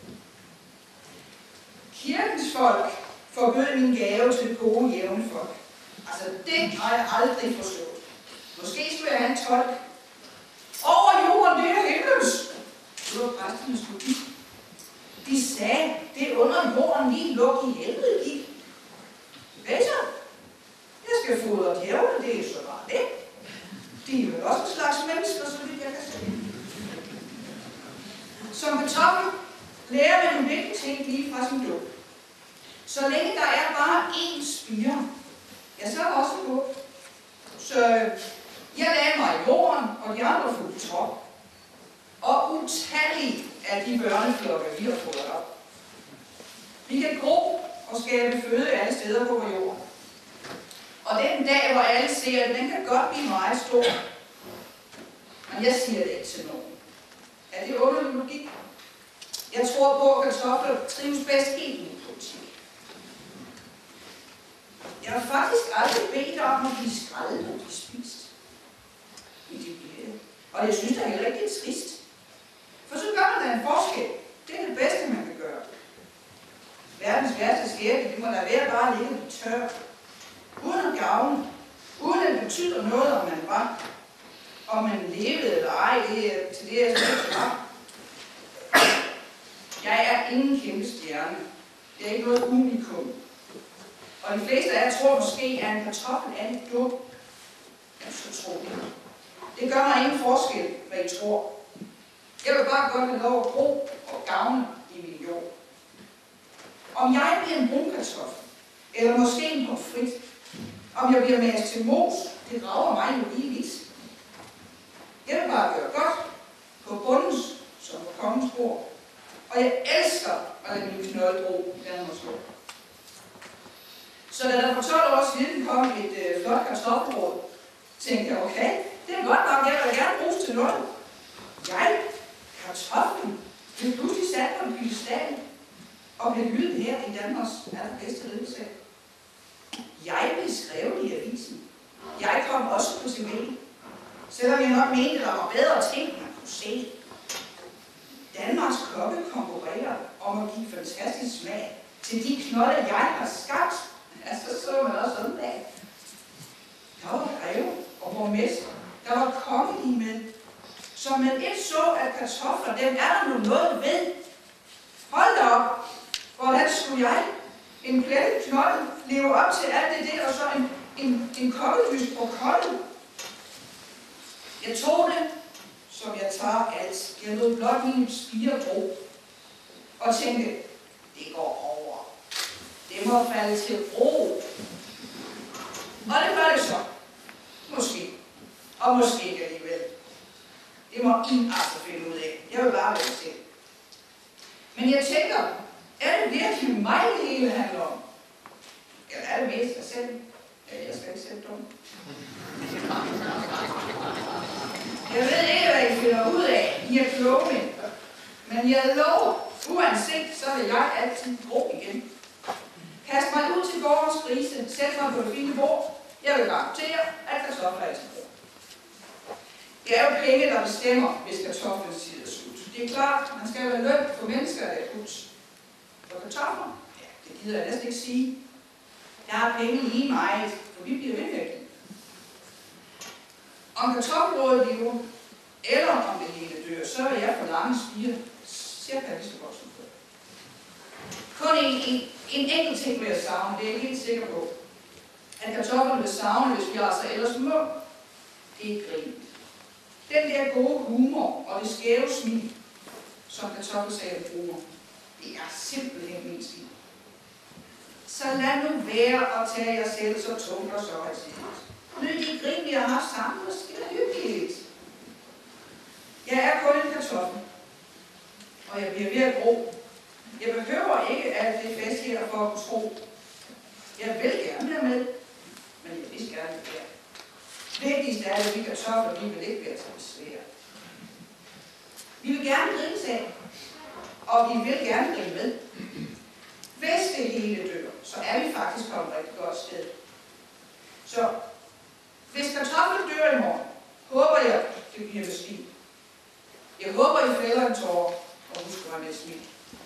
Kirkens folk forbød min gave til gode jævne folk. Altså, det har jeg aldrig forstået. Måske skulle jeg have en tolk. Over jorden, det er himmelens. Det var præsternes logik. De sagde, det under jorden lige luk i helvede gik. Hvad så? Jeg skal fodre djævlen, det er så bare det. De er jo også en slags mennesker, så vidt jeg kan se. Som kartoffel lærer man en vigtig ting lige fra sin dåb. Så længe der er bare én spire, ja, så er der også en dåb. Så jeg lagde mig i jorden, og de andre fulgte trop. Og utallige af de børneflokke, vi har fået op. Vi kan gro og skabe føde alle steder på jorden. Og den dag, hvor alle ser det, den kan godt blive meget stor. Men jeg siger det ikke til nogen. Er det underlig logik? Jeg tror på, at kartofler trives bedst helt i politik. Jeg har faktisk aldrig bedt om at blive skrællet, når de spist. Men de bliver det. Og jeg synes, det er heller ikke lidt trist. For så gør man da en forskel. Det er det bedste, man kan gøre. Verdens værste skæbne, det må da være bare at ligge på tør. Uden at gavne. Uden at det betyder noget, om man var. Om man levede eller ej, det er til det, jeg synes, var. Jeg er ingen kæmpe stjerne. Det er ikke noget unikum. Og de fleste af jer tror måske, at en kartoffel er lidt dum. Jeg skal tro det. Det gør mig ingen forskel, hvad I tror. Jeg vil bare godt have lov at gro og gavne i min jord. Om jeg bliver en brunkartoffel, eller måske en pomfrit, om jeg bliver mast til mos, det rager mig jo lige vidt. Jeg vil bare gøre godt på bundens som på kongens bord. Og jeg elsker at lade min knolde gro i Danmarks jord. Så da der for 12 år siden kom et flot kartoffelråd, tænkte jeg, okay, det er godt nok, jeg vil gerne bruges til noget. Jeg, kartoflen, blev pludselig sat på en piedestal og blev hyldet her i Danmarks allerbedste ridesag. Jeg blev skrevet i avisen. Jeg kom også på TV. Selvom jeg nok mente, der var bedre ting, man kunne se. Danmarks kokke konkurrerer om at give fantastisk smag til de knolde, jeg har skabt. Altså, så man også sådan af. Der var greve og borgmester. Der var kongelige med. Så man ikke så, at kartofler, dem er der nu noget ved. Hold da op. Hvordan skulle jeg, en plettet knold, leve op til alt det der, og så en kokkelys på kolden? Jeg tog det, som jeg tager alt. Jeg lod blot min spire gro. Og tænkte, det går over. Det må falde til ro. Og det var det så. Måske. Og måske ikke alligevel. Det må I altså finde ud af. Jeg vil bare være selv. Men jeg tænker, er det virkelig mig, det hele handler om? Eller er det mest jeg selv? Ja, jeg skal ikke selv dumme. love med. Men jeg lover, uanset, så vil jeg altid gro igen. Kast mig ud til gårdens grise, sæt mig på det fine bord. Jeg vil garantere, at kartofler er til brug. Det er jo penge, der bestemmer, hvis kartoflens tid er slut. Det er klart, man skal have løn for mennesker, der er akut. For kartofler? Ja, det gider jeg næsten ikke sige. Jeg har penge lige meget, for vi bliver ved med at give. Om kartoffelrådet lever, eller om det hele dør, så vil jeg forlange spire cirka lige så godt som før. Kun en enkelt ting vil jeg savne, det er jeg helt sikker på. At kartoflerne vil savne, hvis vi altså ellers må. Det er grin. Den der gode humor og det skæve smil, som kartoffelsagen bruger, det er simpelthen min stil. Så lad nu være at tage jer selv så tungt og så højtidligt. Nyd de grin, vi har haft sammen, og sker hyggeligt. Jeg er kun en kartoffel, og jeg bliver ved at gro. Jeg behøver ikke alt det fest her for at kunne tro. Jeg vil gerne være med, men jeg vil gerne være. Vigtigst er, at vi kartofler, vi vil ikke være så besvære. Vi vil gerne grines af, og vi vil gerne grine med. Hvis det hele dør, så er vi faktisk kommet et rigtig godt sted. Så hvis kartoflen dør i morgen, håber jeg, det bliver med smil. Jeg håber, I fælder en tårer, og husk at være med smil.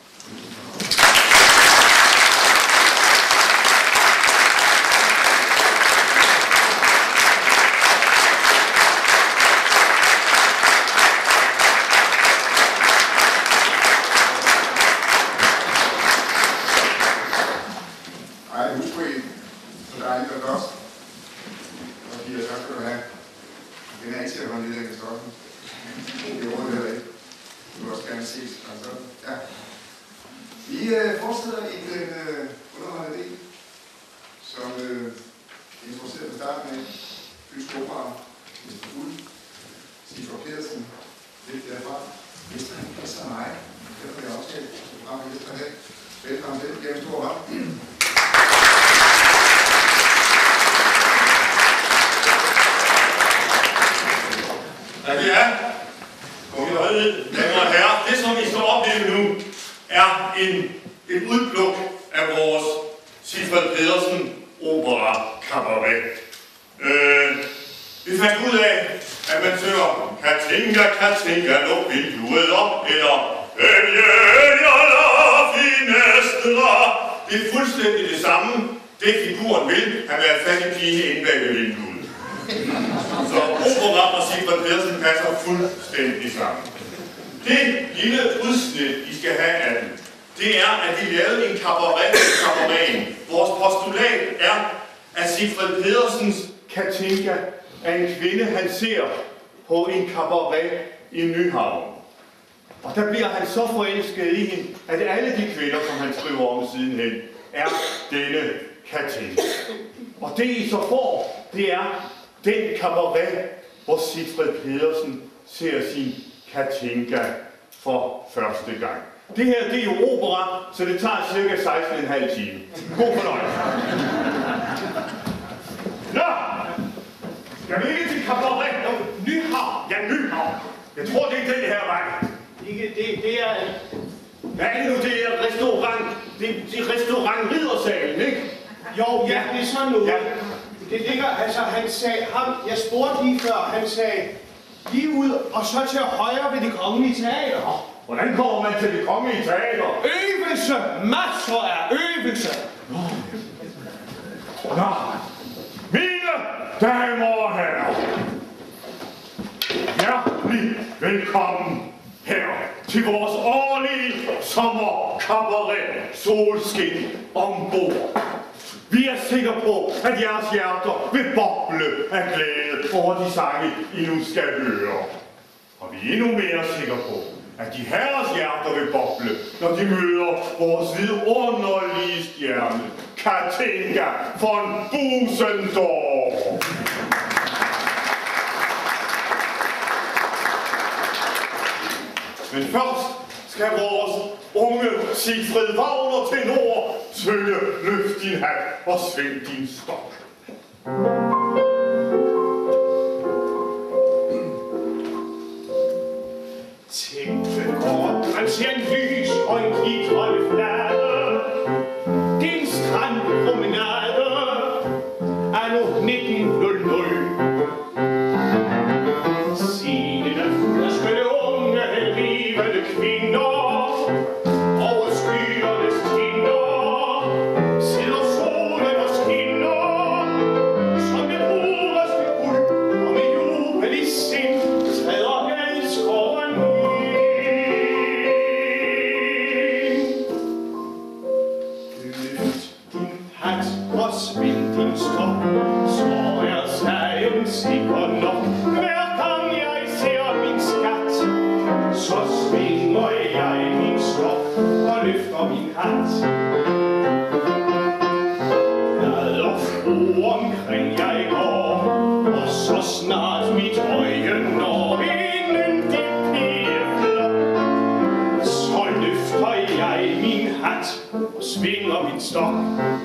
Ej, husk på en. Så dejligt og godt. Og Pia, tak skal du have. Den er ikke til at holde lidt af kartoflen. Det råder heller ikke. Du vil også gerne ses. Altså, ja. Vi forestiller i den underholdende del, som introducerede på starten af Fyns Opera, Mr. Fuld, Sigfrid Pedersen, lidt derfra. Mester han passer mig. Det er jeg også helt. Så frem med Mester her. Velkommen til. Giv en stor hånd. Ja, det er. Damer og herrer, det som vi skal opleve nu, er et udpluk af vores Sigfrid Pedersen Opera Cabaret. Vi fandt ud af, at man synger Katinka, luk vinduet op, eller det er fuldstændig det samme, det figuren vil, have været fat i pigen inde bag ved vinduet. Så opera og Sigfrid Pedersen passer fuldstændig sammen. Det lille udsnit, I skal have af den, det er, at vi lavede en cabaret. Vores postulat er, at Sigfrid Pedersens Katinka er en kvinde, han ser på en cabaret i Nyhavn. Og der bliver han så forelsket i hende, at alle de kvinder, som han skriver om sidenhen, er denne Katinka. Og det I så får, det er den cabaret, hvor Sigfrid Pedersen ser sin Katinka for første gang. Det her, det er jo opera, så det tager cirka 16,5 timer. God fornøjelse. Nå! Skal vi ikke til cabaret? Nyhavn. Ja, Nyhavn. Jeg tror, det er den her vej. Det er... Hvad er det nu, det er restaurant? Det er restaurant Riddersalen, ikke? Jo, ja, det er sådan noget. Ja. Det ligger, altså han sagde, jeg spurgte lige før, han sagde, lige ud og så til højre ved det kongelige teater. Hvordan kommer man til det kongelige teater? Øvelse! Masser af øvelse! Nå, mine damer og herrer, hjertelig velkommen her til vores årlige sommercabaret Solskin ombord. Vi er sikre på, at jeres hjerter vil boble af glæde over de sange, I nu skal høre. Og vi er endnu mere sikre på, at de herres hjerter vil boble, når de møder vores vidunderlige stjerne, Katinka von Busendorf. Men først skal vores unge Sigfrid Wagner tenor synge Løft din hat og sving din stok. Tænk sving din stok, så er sagen sikker nok. Hver gang jeg ser min skat, så svinger jeg min stok og løfter min hat. Glad og fro omkring jeg går, og så snart mit øje når en yndig pigeflok, så løfter jeg min hat og svinger min stok.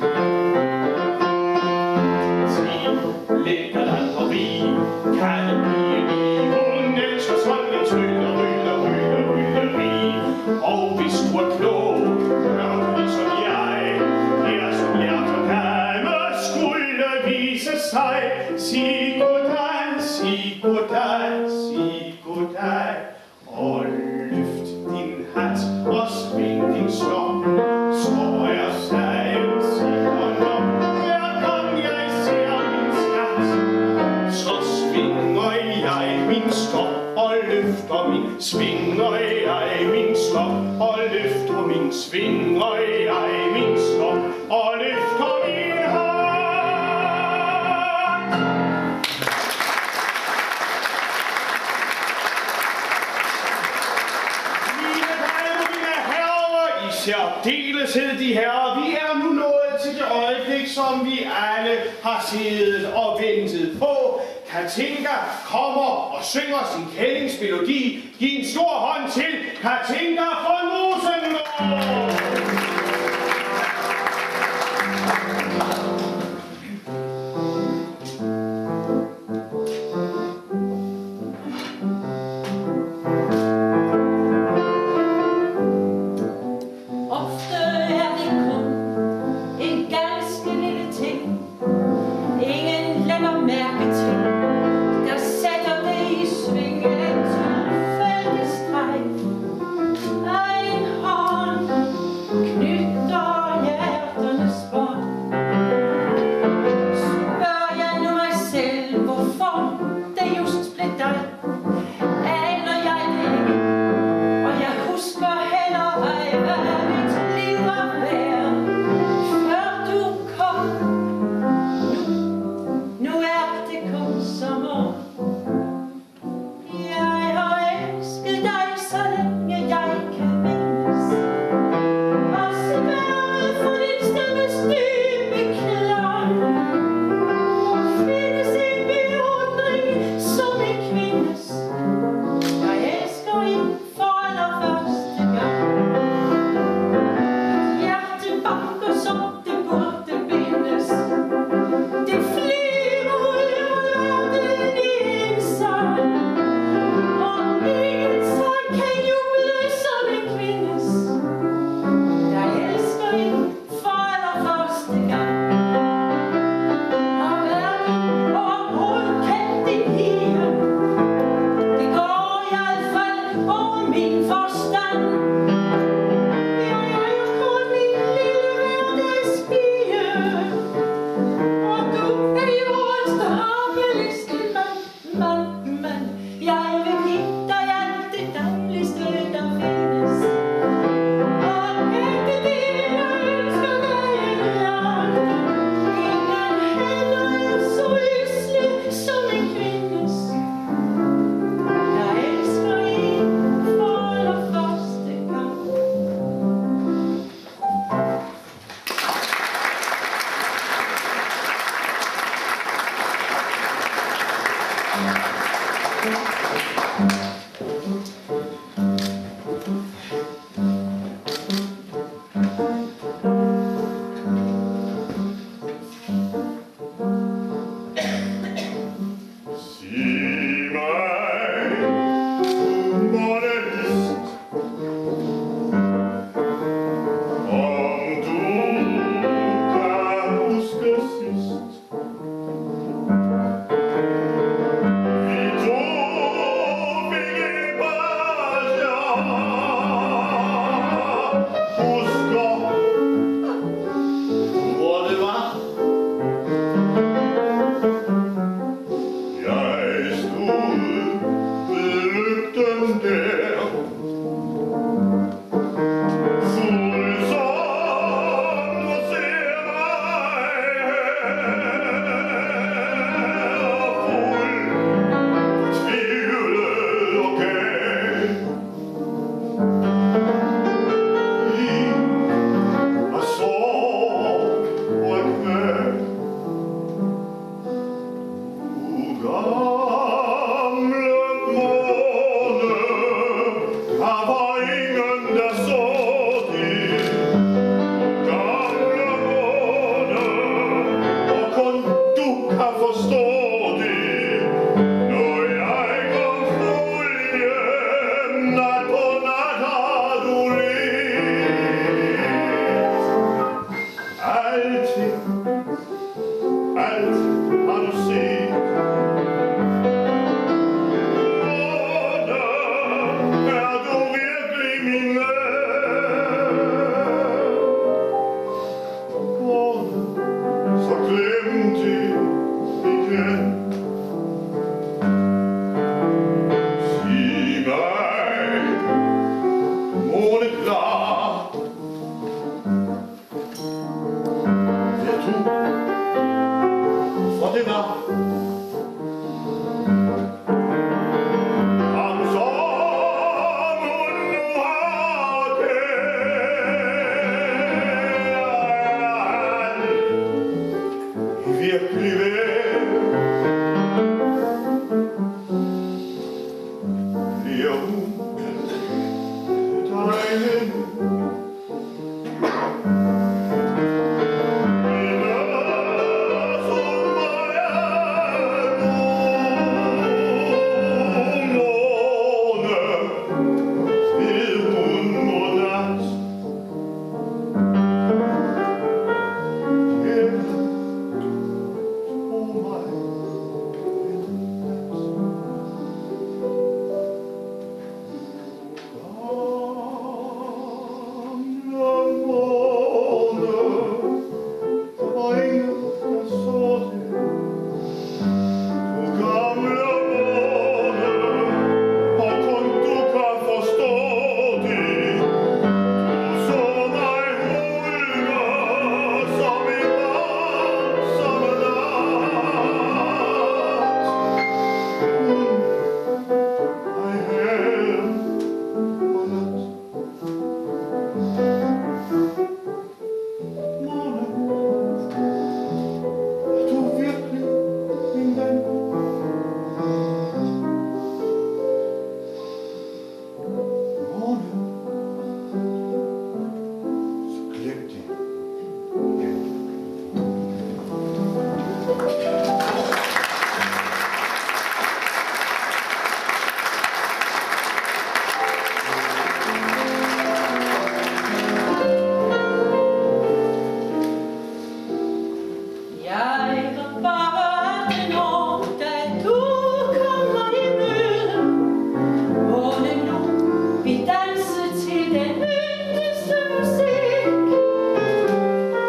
Lækker landeri, kan det blive hun elsker sådan en trylleri. Og hvis du er klog, gør du ligesom jeg, her som hjerterne skulle vise sig. Sig goddag, sig goddag, sig goddag, og løft din hat og sving din stok, så er sagen sikker nok. Hver gang jeg ser min skat, så svinger jeg min stok og løfter min, svinger jeg min stok og løfter min, svinger jeg min stok og løfter min hat. Mine damer, mine herrer, i særdeleshed de herrer, vi er nu nået til det øjeblik, som vi alle har siddet og ventet på. Katinka kommer og synger sin kællingsmelodi. Giv en stor hånd til Katinka von Rosenborg. Knytter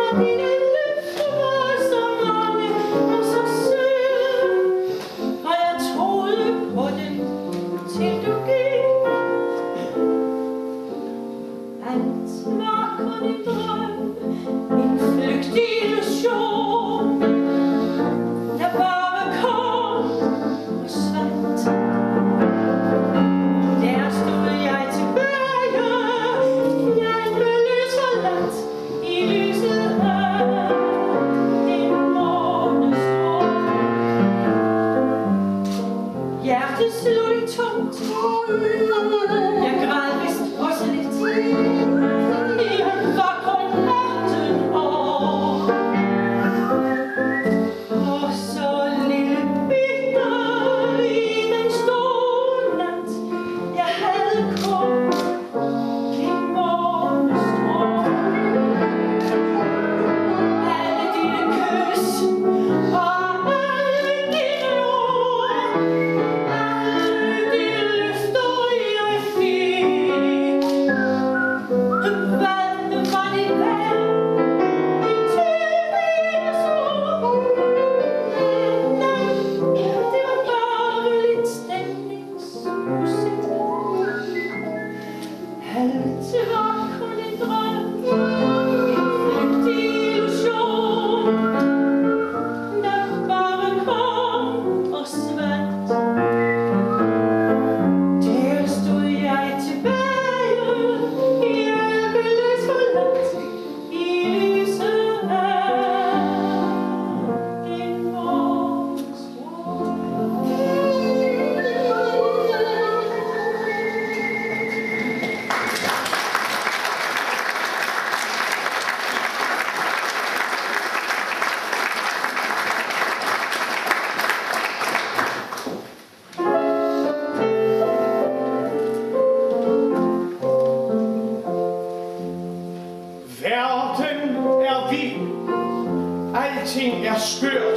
Alting er skørt.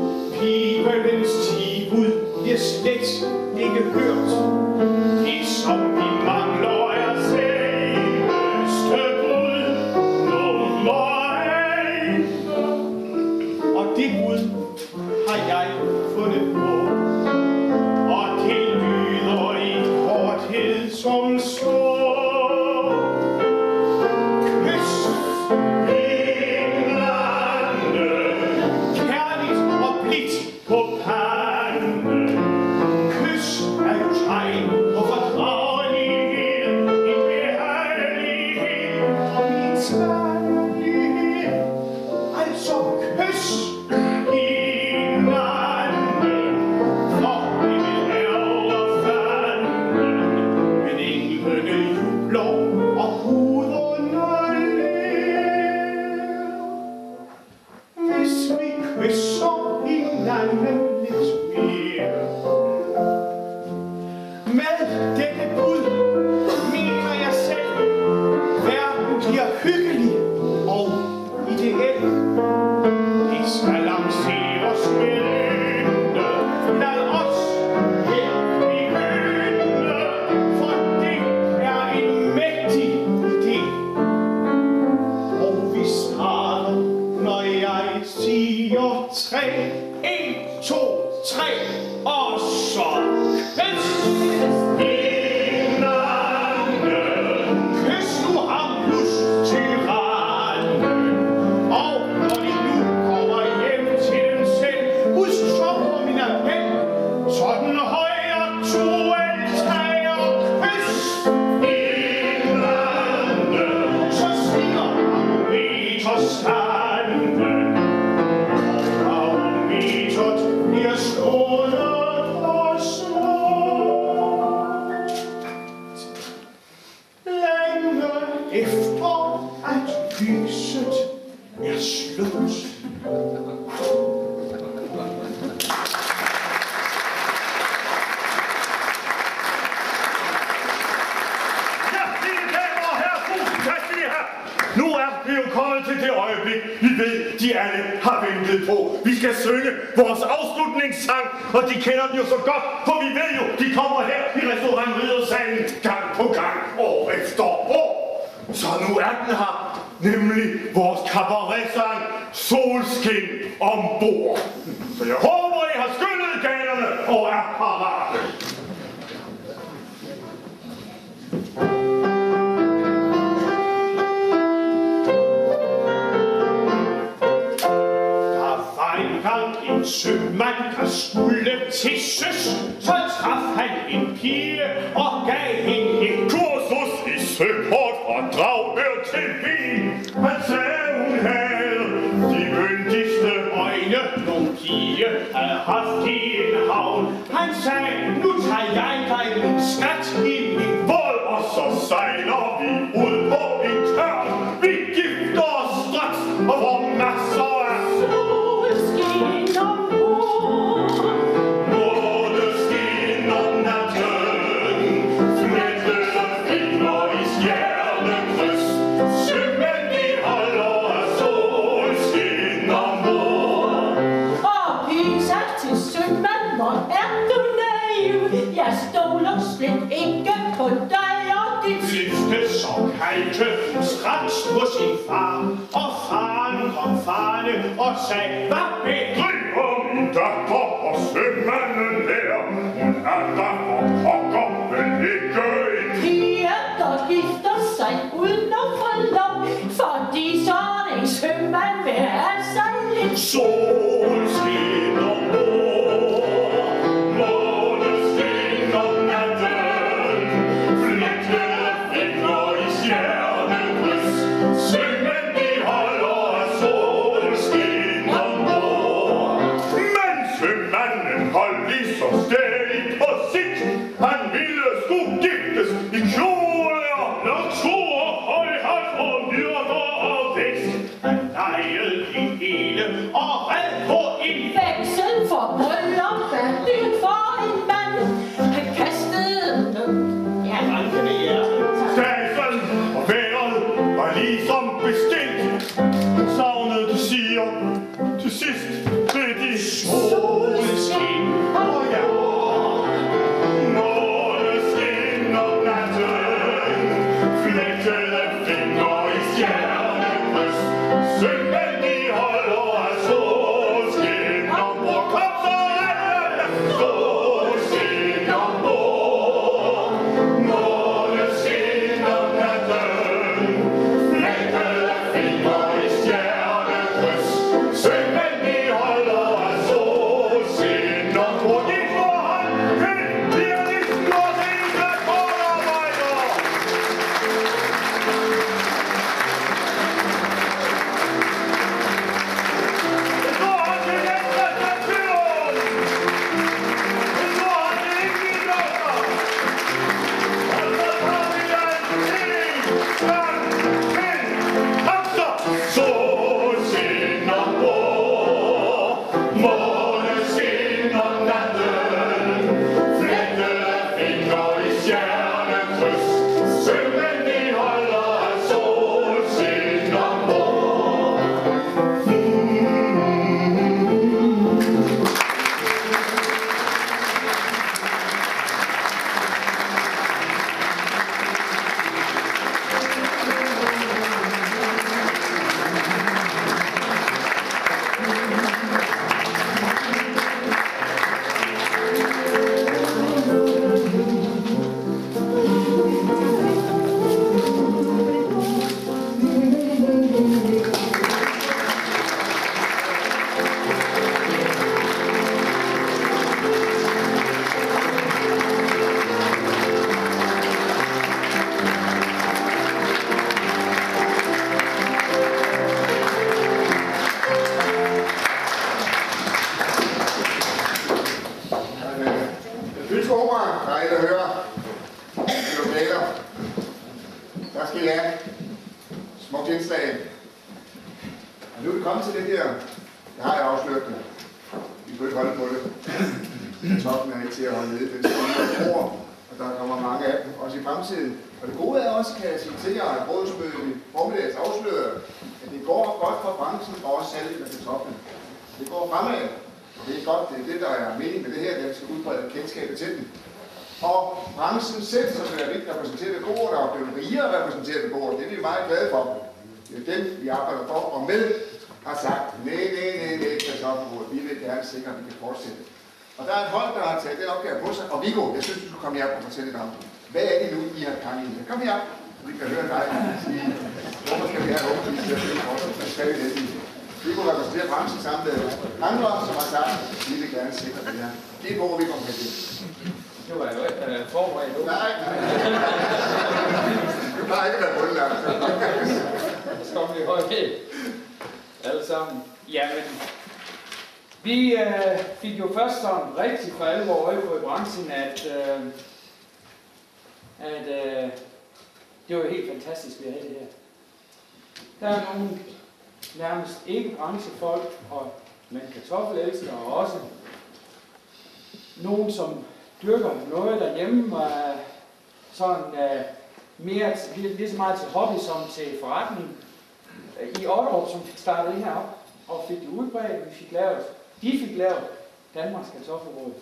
Pibelens tilbud bliver slet ikke hørt. Det som vi mangler er selveste bud nummer 1. Og det bud har jeg fundet på. Og det lyder i korthed som så. Og de kender den jo så godt, for vi ved jo, de kommer her i restaurant Riddersalen gang på gang, år efter år. Så nu er den her, nemlig vores kabaretsang Solskin ombord. Så jeg håber, I har skyllet galerne og er parate. En sømand, der skulle til søs, så traf han en pige og gav hende et kursus i søkort og dragør til byen. Han sagde, hun havde de myndigste øjne, nogle pige havde haft i en havn. Han sagde, nu tager jeg dig min skat i min båd, og så sejler vi ud på en tørn. Vi gifter os straks, og hvor masser af solskin ombord. Måneskin om natten, flettede fingre i stjernekryds. Sømænd de holder af solskin ombord. Og pigen sagde til sømand, hvor er du naiv? Jeg stoler slet ikke på dig og dit Lyfte så kaldte straks på sin far, og faren kom farne og sagde, hvad bedriver min datter og sømanden her? Hun er der for pokker, men ikke en pige, der gifter sig uden at få lov, fordi sådan en sømand vil have sig lidt solskin ombord. Måneskin om natten, flettede fingre i stjernekryds. Sømænd de holder af solskin ombord. Men sømanden holdt lige så stædigt på sit. Han ville skulle giftes i kjole og natur, højhat og myrder og vækst. Han lejede en hele og red på en veksel for bryllup, hvad dyrt for en mand. Han kastede rankende hjertet. Stasen og vejret var ligesom bestilt. Savnet de siger, til sidst blev de solskin og ja. Måneskin om natten, flettede fingre i stjernekryds. Sømænd de holder af solskin ombord. Kom så alle! Solskin ombord. Måneskin om natten, flettede fingre i stjernekryds. Sømænd de holder af solskin ombord. De får hånd til pianisten og sine kortarbejdere. Solskin ombord, måneskin om natten, flettede fingre i stjernekryds. Sømænd de holder af solskin ombord. Fynske Opera, der er et at høre. Lokaler. Der skal I have. Smukt indslag. Og nu er vi kommet til det her. Jeg har afsløret det. Vi kunne ikke holde på det. Toppen er ikke til at holde nede. Den skal over, og der kommer mange af dem, også i fremtiden. Og det gode er også, kan jeg sige til jer, at rådsmødet i formiddags afslører, at det går godt for branchen og også salget af kartoflen. Det går fremad. Det er godt, det er det, der er meningen med det her, der skal udbrede kendskabet til den. Og branchen selv, som er rigtig repræsenteret ved bordet, og er blevet rigere repræsenteret ved bordet, det er vi meget glade for. Det er dem, vi arbejder for, og med har sagt, nej, kartoffelbrød, vi vil gerne sikre, at vi kan fortsætte. Og der er et hold, der har taget den opgave på sig, og Viggo, jeg synes, du skal komme her og fortælle lidt om det. Hvad er det nu, I har gang i? Kom her, så vi kan høre dig sige, hvorfor skal vi have åbent til at finde fortsætte, hvad skal vi det i? Viggo repræsenterer branchen sammen med andre, som har sagt, at vi vil gerne sikre det her. Det er hvor vi kommer med det. Det var jo ikke forberedt. Nej. Du plejer ikke at være mundlagt. Så kom vi højt helt. Alle sammen. Jamen, vi fik jo først sådan rigtig for alvor øje på i branchen, at det var helt fantastisk, vi havde det her. Der er nogle nærmest ikke branchefolk, men kartoffelelskere og også nogen, som dyrker noget derhjemme, sådan mere lige så meget til hobby som til forretning. I Otterup, som fik startet det her op, og fik det udbredt, de fik lavet Danmarks kartoffelråd.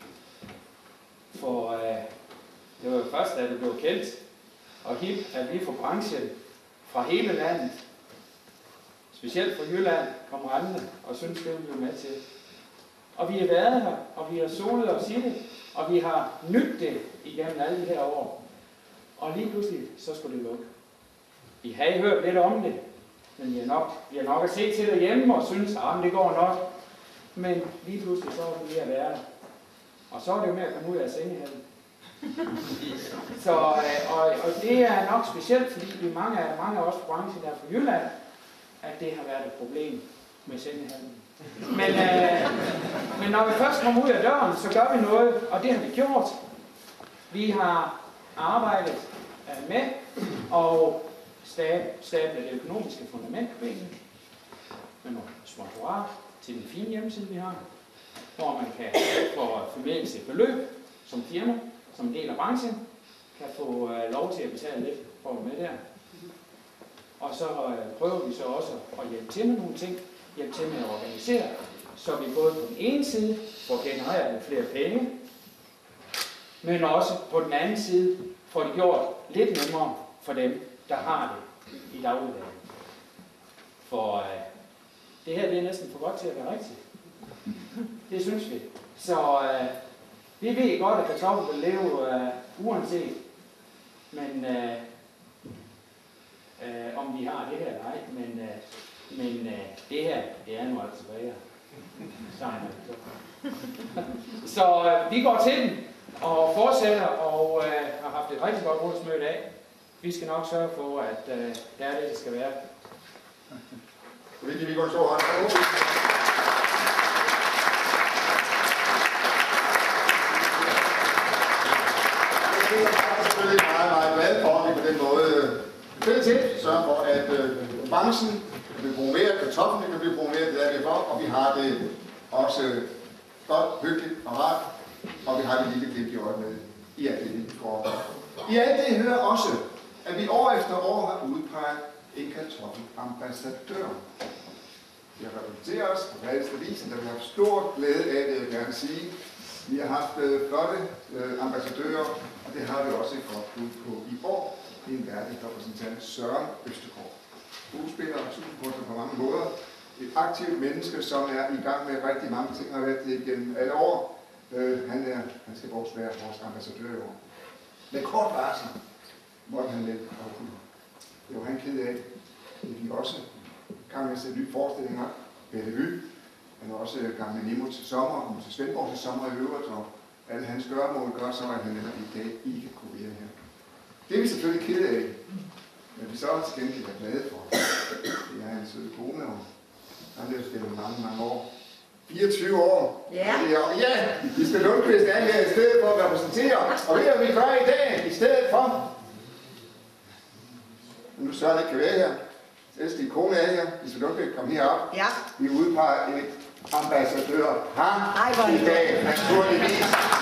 For det var jo først, da det blev kendt og hip, at vi fra branchen fra hele landet, specielt fra Jylland, kom rendende og syntes, det ville vi med til. Og vi har været her, og vi har solet os i det, og vi har nydt det igennem alle de her år. Og lige pludselig, så skulle det lukke. I har hørt lidt om det, men vi har nok at se til derhjemme og synes, at det går nok. Men lige pludselig, så var det lige at være der. Og så er det jo med at komme ud af sengehallen. Så, og det er nok specielt, fordi vi mange af os på branchen der fra Jylland, at det har været et problem med sengehallen. Men når vi først kommer ud af døren, så gør vi noget, og det har vi gjort. Vi har arbejdet med og stablet det økonomiske fundament på benene med nogle sponsorater til den fine hjemmeside, vi har, hvor man kan få formidlet sit beløb som firma, som en del af branchen, kan få lov til at betale lidt for at være med der. Og så prøver vi så også at hjælpe til med nogle ting, hjælpe til med at organisere, så vi både på den ene side får genereret lidt flere penge, men også på den anden side får det gjort lidt nemmere for dem, der har det i dagligdagen. For det her det er næsten for godt til at være rigtigt. Det synes vi. Så vi ved godt, at kartofler vil leve uanset, men om vi har det her eller ej, men det her, det er nu altså tilbage. Så vi går til den og fortsætter og har haft et rigtig godt rådsmøde i dag. Vi skal nok sørge for, at der er det, det skal være. Vi går så hånd. Jeg er selvfølgelig meget glad for, at vi på den måde fælles sørger for, at branchen kan blive brugt mere, kartoflen kan blive brugt mere, det er vi for, og vi har det også godt, hyggeligt og rart, og vi har det lille glimt i øjet med i alt det, vi får. I alt det hører også, at vi år efter år har udpeget en kartoffelambassadør. Vi har repræsenteret os på Valgstavisen, der vi har haft stor glæde af, det vil jeg gerne sige. Vi har haft flotte ambassadører, og det har vi også et godt bud på i år. Det er en værdig repræsentant, Søren Østergaard. Skuespiller og superkunstner på mange måder. Et aktivt menneske, som er i gang med rigtig mange ting, har været det igennem alle år. Han skal også være vores ambassadør i år. Med kort varsel måtte han lidt afkode. Det var han ked af. Det gik også gang med at sætte nye forestillinger. Bellevue. Han var også gang med Nemo til sommer, og til Svendborg til sommer i øvrigt, og alle hans gøremål gør så, at han netop i dag ikke kunne være her. Det er vi selvfølgelig ked af, men vi så også til gengæld er glade for. Det er hans søde kone, og han har spillet mange år. 24 år. Ja. Ja, Lisbeth Lundqvist er her i stedet for at repræsentere, og det er vi gør i dag, i stedet for. Nu Søren ikke kan være her. Din kone er her. Lisbeth Lundqvist, kom herop. Ja. Vi udpeger en ambassadør her i dag, naturligvis.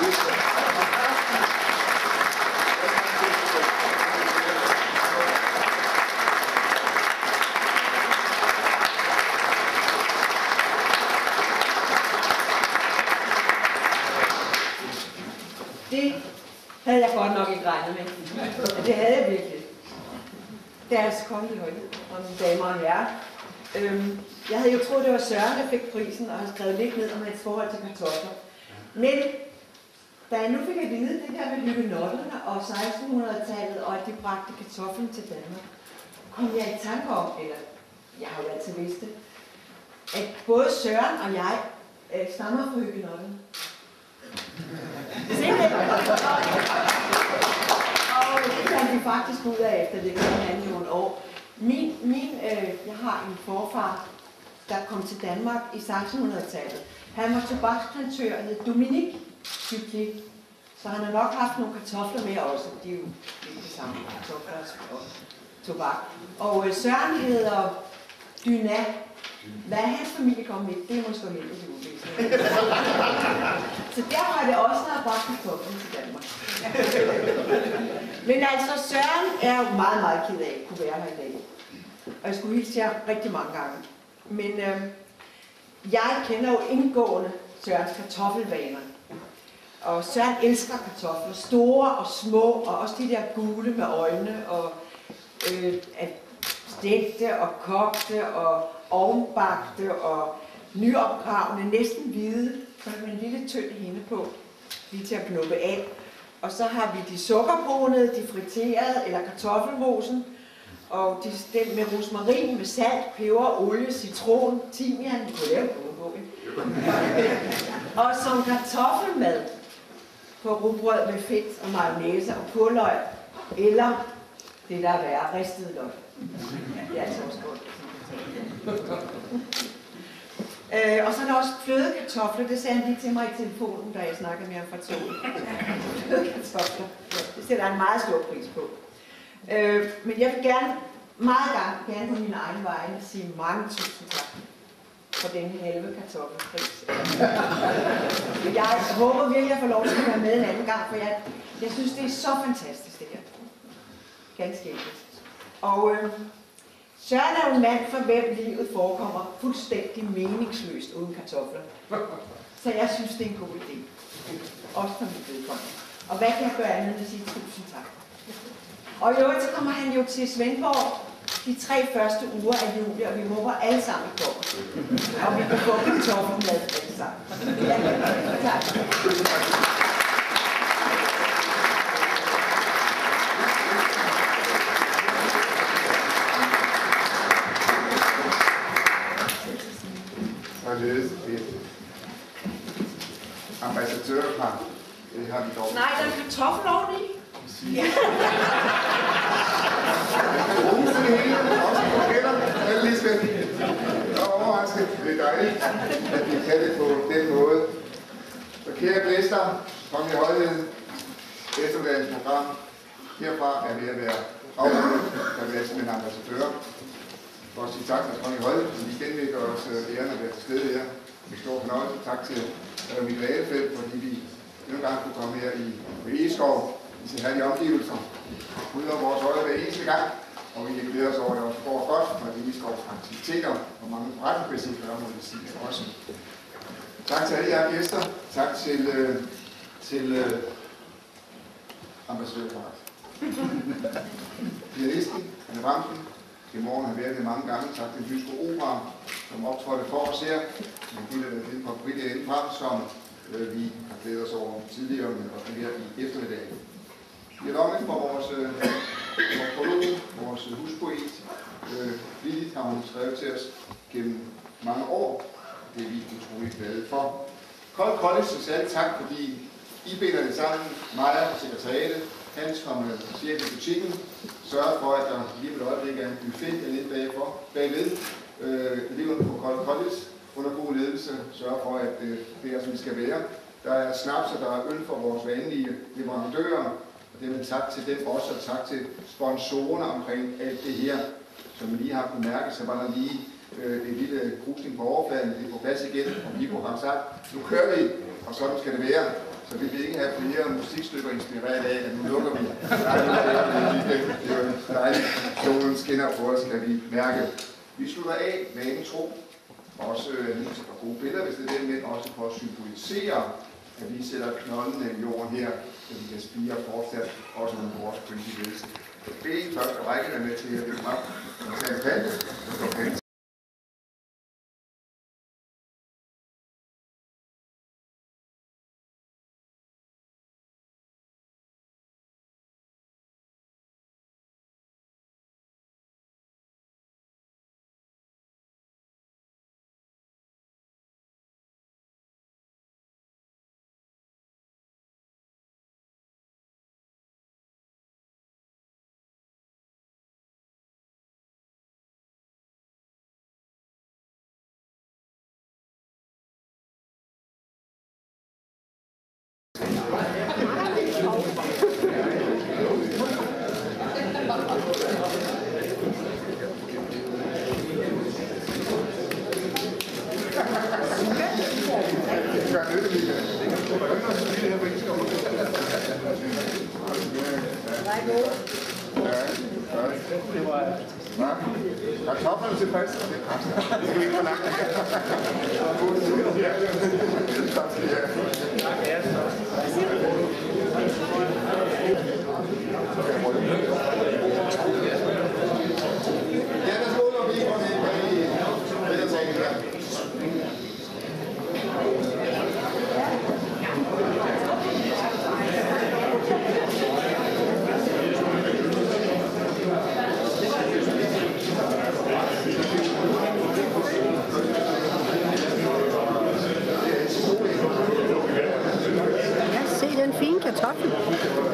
Det havde jeg godt nok ikke regnet med. Det havde jeg virkelig. Deres kongelige højhed. og mine damer og herrer. Jeg havde jo troet, det var Søren, der fik prisen, og har skrevet lidt ned om hans forhold til kartofler. Men da jeg nu fik at vide det der med hygenotterne og 1600-tallet, og at de bragte kartoflen til Danmark, kom jeg i tanke om, eller jeg har jo altid vidst det, at både Søren og jeg stammer fra hygenotterne. Og det kan vi faktisk ud af efter det kan nogle år. Jeg har en forfar, der kom til Danmark i 1600-tallet. Han var tobaksplantør, hed Dominique Duplé. Så han har nok haft nogle kartofler med også. De er jo ikke det samme, kartofler og tobak. Og Søren hedder Dyna. Hvad hans familie kom med, det er måske helt det uvæsentligt. Så derfor er det også, der har bragt kartoflen til Danmark. Men altså, Søren er jo meget, meget ked af at kunne være her i dag. Og jeg skulle hilse jer rigtig mange gange. Men jeg kender jo indgående Sørens kartoffelvaner. Og Søren elsker kartofler, store og små, og også de der gule med øjnene, og stegte og kogte og ovenbagte og nyopgravne, næsten hvide, med en lille tynd hinde på, lige til at knuppe af. Og så har vi de sukkerbrunede, de friterede, eller kartoffelmosen, og de stemt med rosmarin, med salt, peber, olie, citron, timian, vi kunne lave på. Og som kartoffelmad på rugbrød med fedt og mayonnaise og purløg, eller det der er værre, ristet løg. Det er altså også godt. Og så er der også flødekartofler, det sagde han lige til mig i telefonen, da jeg snakkede med ham fra toget. Flødekartofler, det sætter han meget stor pris på. Men jeg vil gerne på min egen vegne sige mange tusind tak for denne halve kartoffelpris. Jeg håber virkelig, at jeg får lov til at være med en anden gang, for jeg synes, det er så fantastisk, det her. Ganske enkelt. Og Søren er jo en mand, for hvem livet forekommer fuldstændig meningsløst uden kartofler. Så jeg synes, det er en god idé. Også for mit vedkommende. Og hvad kan jeg gøre andet end at sige tusind tak? Og i øvrigt så kommer han jo til Svendborg de 3 første uger af juli, og vi håber alle sammen kommer. Og vi kan få kartoffelmad alle sammen. Ja, tak. Ambassadør har vi dog. Nej, der er kartoffel oveni. Ja. Det er dejligt, at vi kan det på den måde. Så kære gæster, kom i højheden. Eftermiddagens program herfra er ved at være afrundet. Der vil jeg som en ambassadør for at sige tak til Konge Højde, som vi genvækker os æren at være til stede her. Med stor fornøjelse. Tak til Mikkel Adelfeldt, fordi vi nogle gange kunne komme her i Egeskov i sin herlige omgivelser. Ude vores øje hver eneste gang, og vi glæder os over, at det også går godt for de Egeskovs aktiviteter og mange forretningsmæssige gør, må vi sige også. Tak til alle jer gæster. Tak til ambassadørparet. Pianisten, Anne Bramsen, i morgen har været det mange gange. Tak til Jyske Opera, som optrådte for os her. En del af det favoritter indfra, som vi har glædet os over tidligere, men også her i eftermiddag. Vi er lommet fra vores prolog, vores huspoet. Vildt har hun skrevet til os gennem mange år. Det er vi utroligt glade for. Kold College, så særligt tak, fordi I binder det sammen. Maja og sekretariatet, Hans som chef i butikken, sørger for, at der lige med et øjeblik er en buffet dernede bagved. Eleverne på Kold College under god ledelse sørger for, at det er, som vi skal være. Der er snaps, og der er øl for vores vanlige leverandører. Og det er tak til dem også, og tak til sponsorerne omkring alt det her. Som vi lige har kunnet mærke, så var der lige en lille krusning på overfladen. Det er på plads igen, og Nico har sagt, nu kører vi, og sådan skal det være. Så vi vil ikke have flere musikstykker inspireret af, at nu lukker vi. Det er jo dejligt. Solen skinner på os, kan vi mærke. Vi slutter af med en tro. Også og gode billeder, hvis det er det, men også for at symbolisere, at vi sætter knoldene i jorden her, så vi kan spire fortsat, også med vores kyndige ledelse. bede i første række være med til at bygge op og tage en plante. Kartoflerne tilpas. Det skal ikke for langt. Ja, der skåler vi lige for det riddertagene her. Se den fine kartoffel.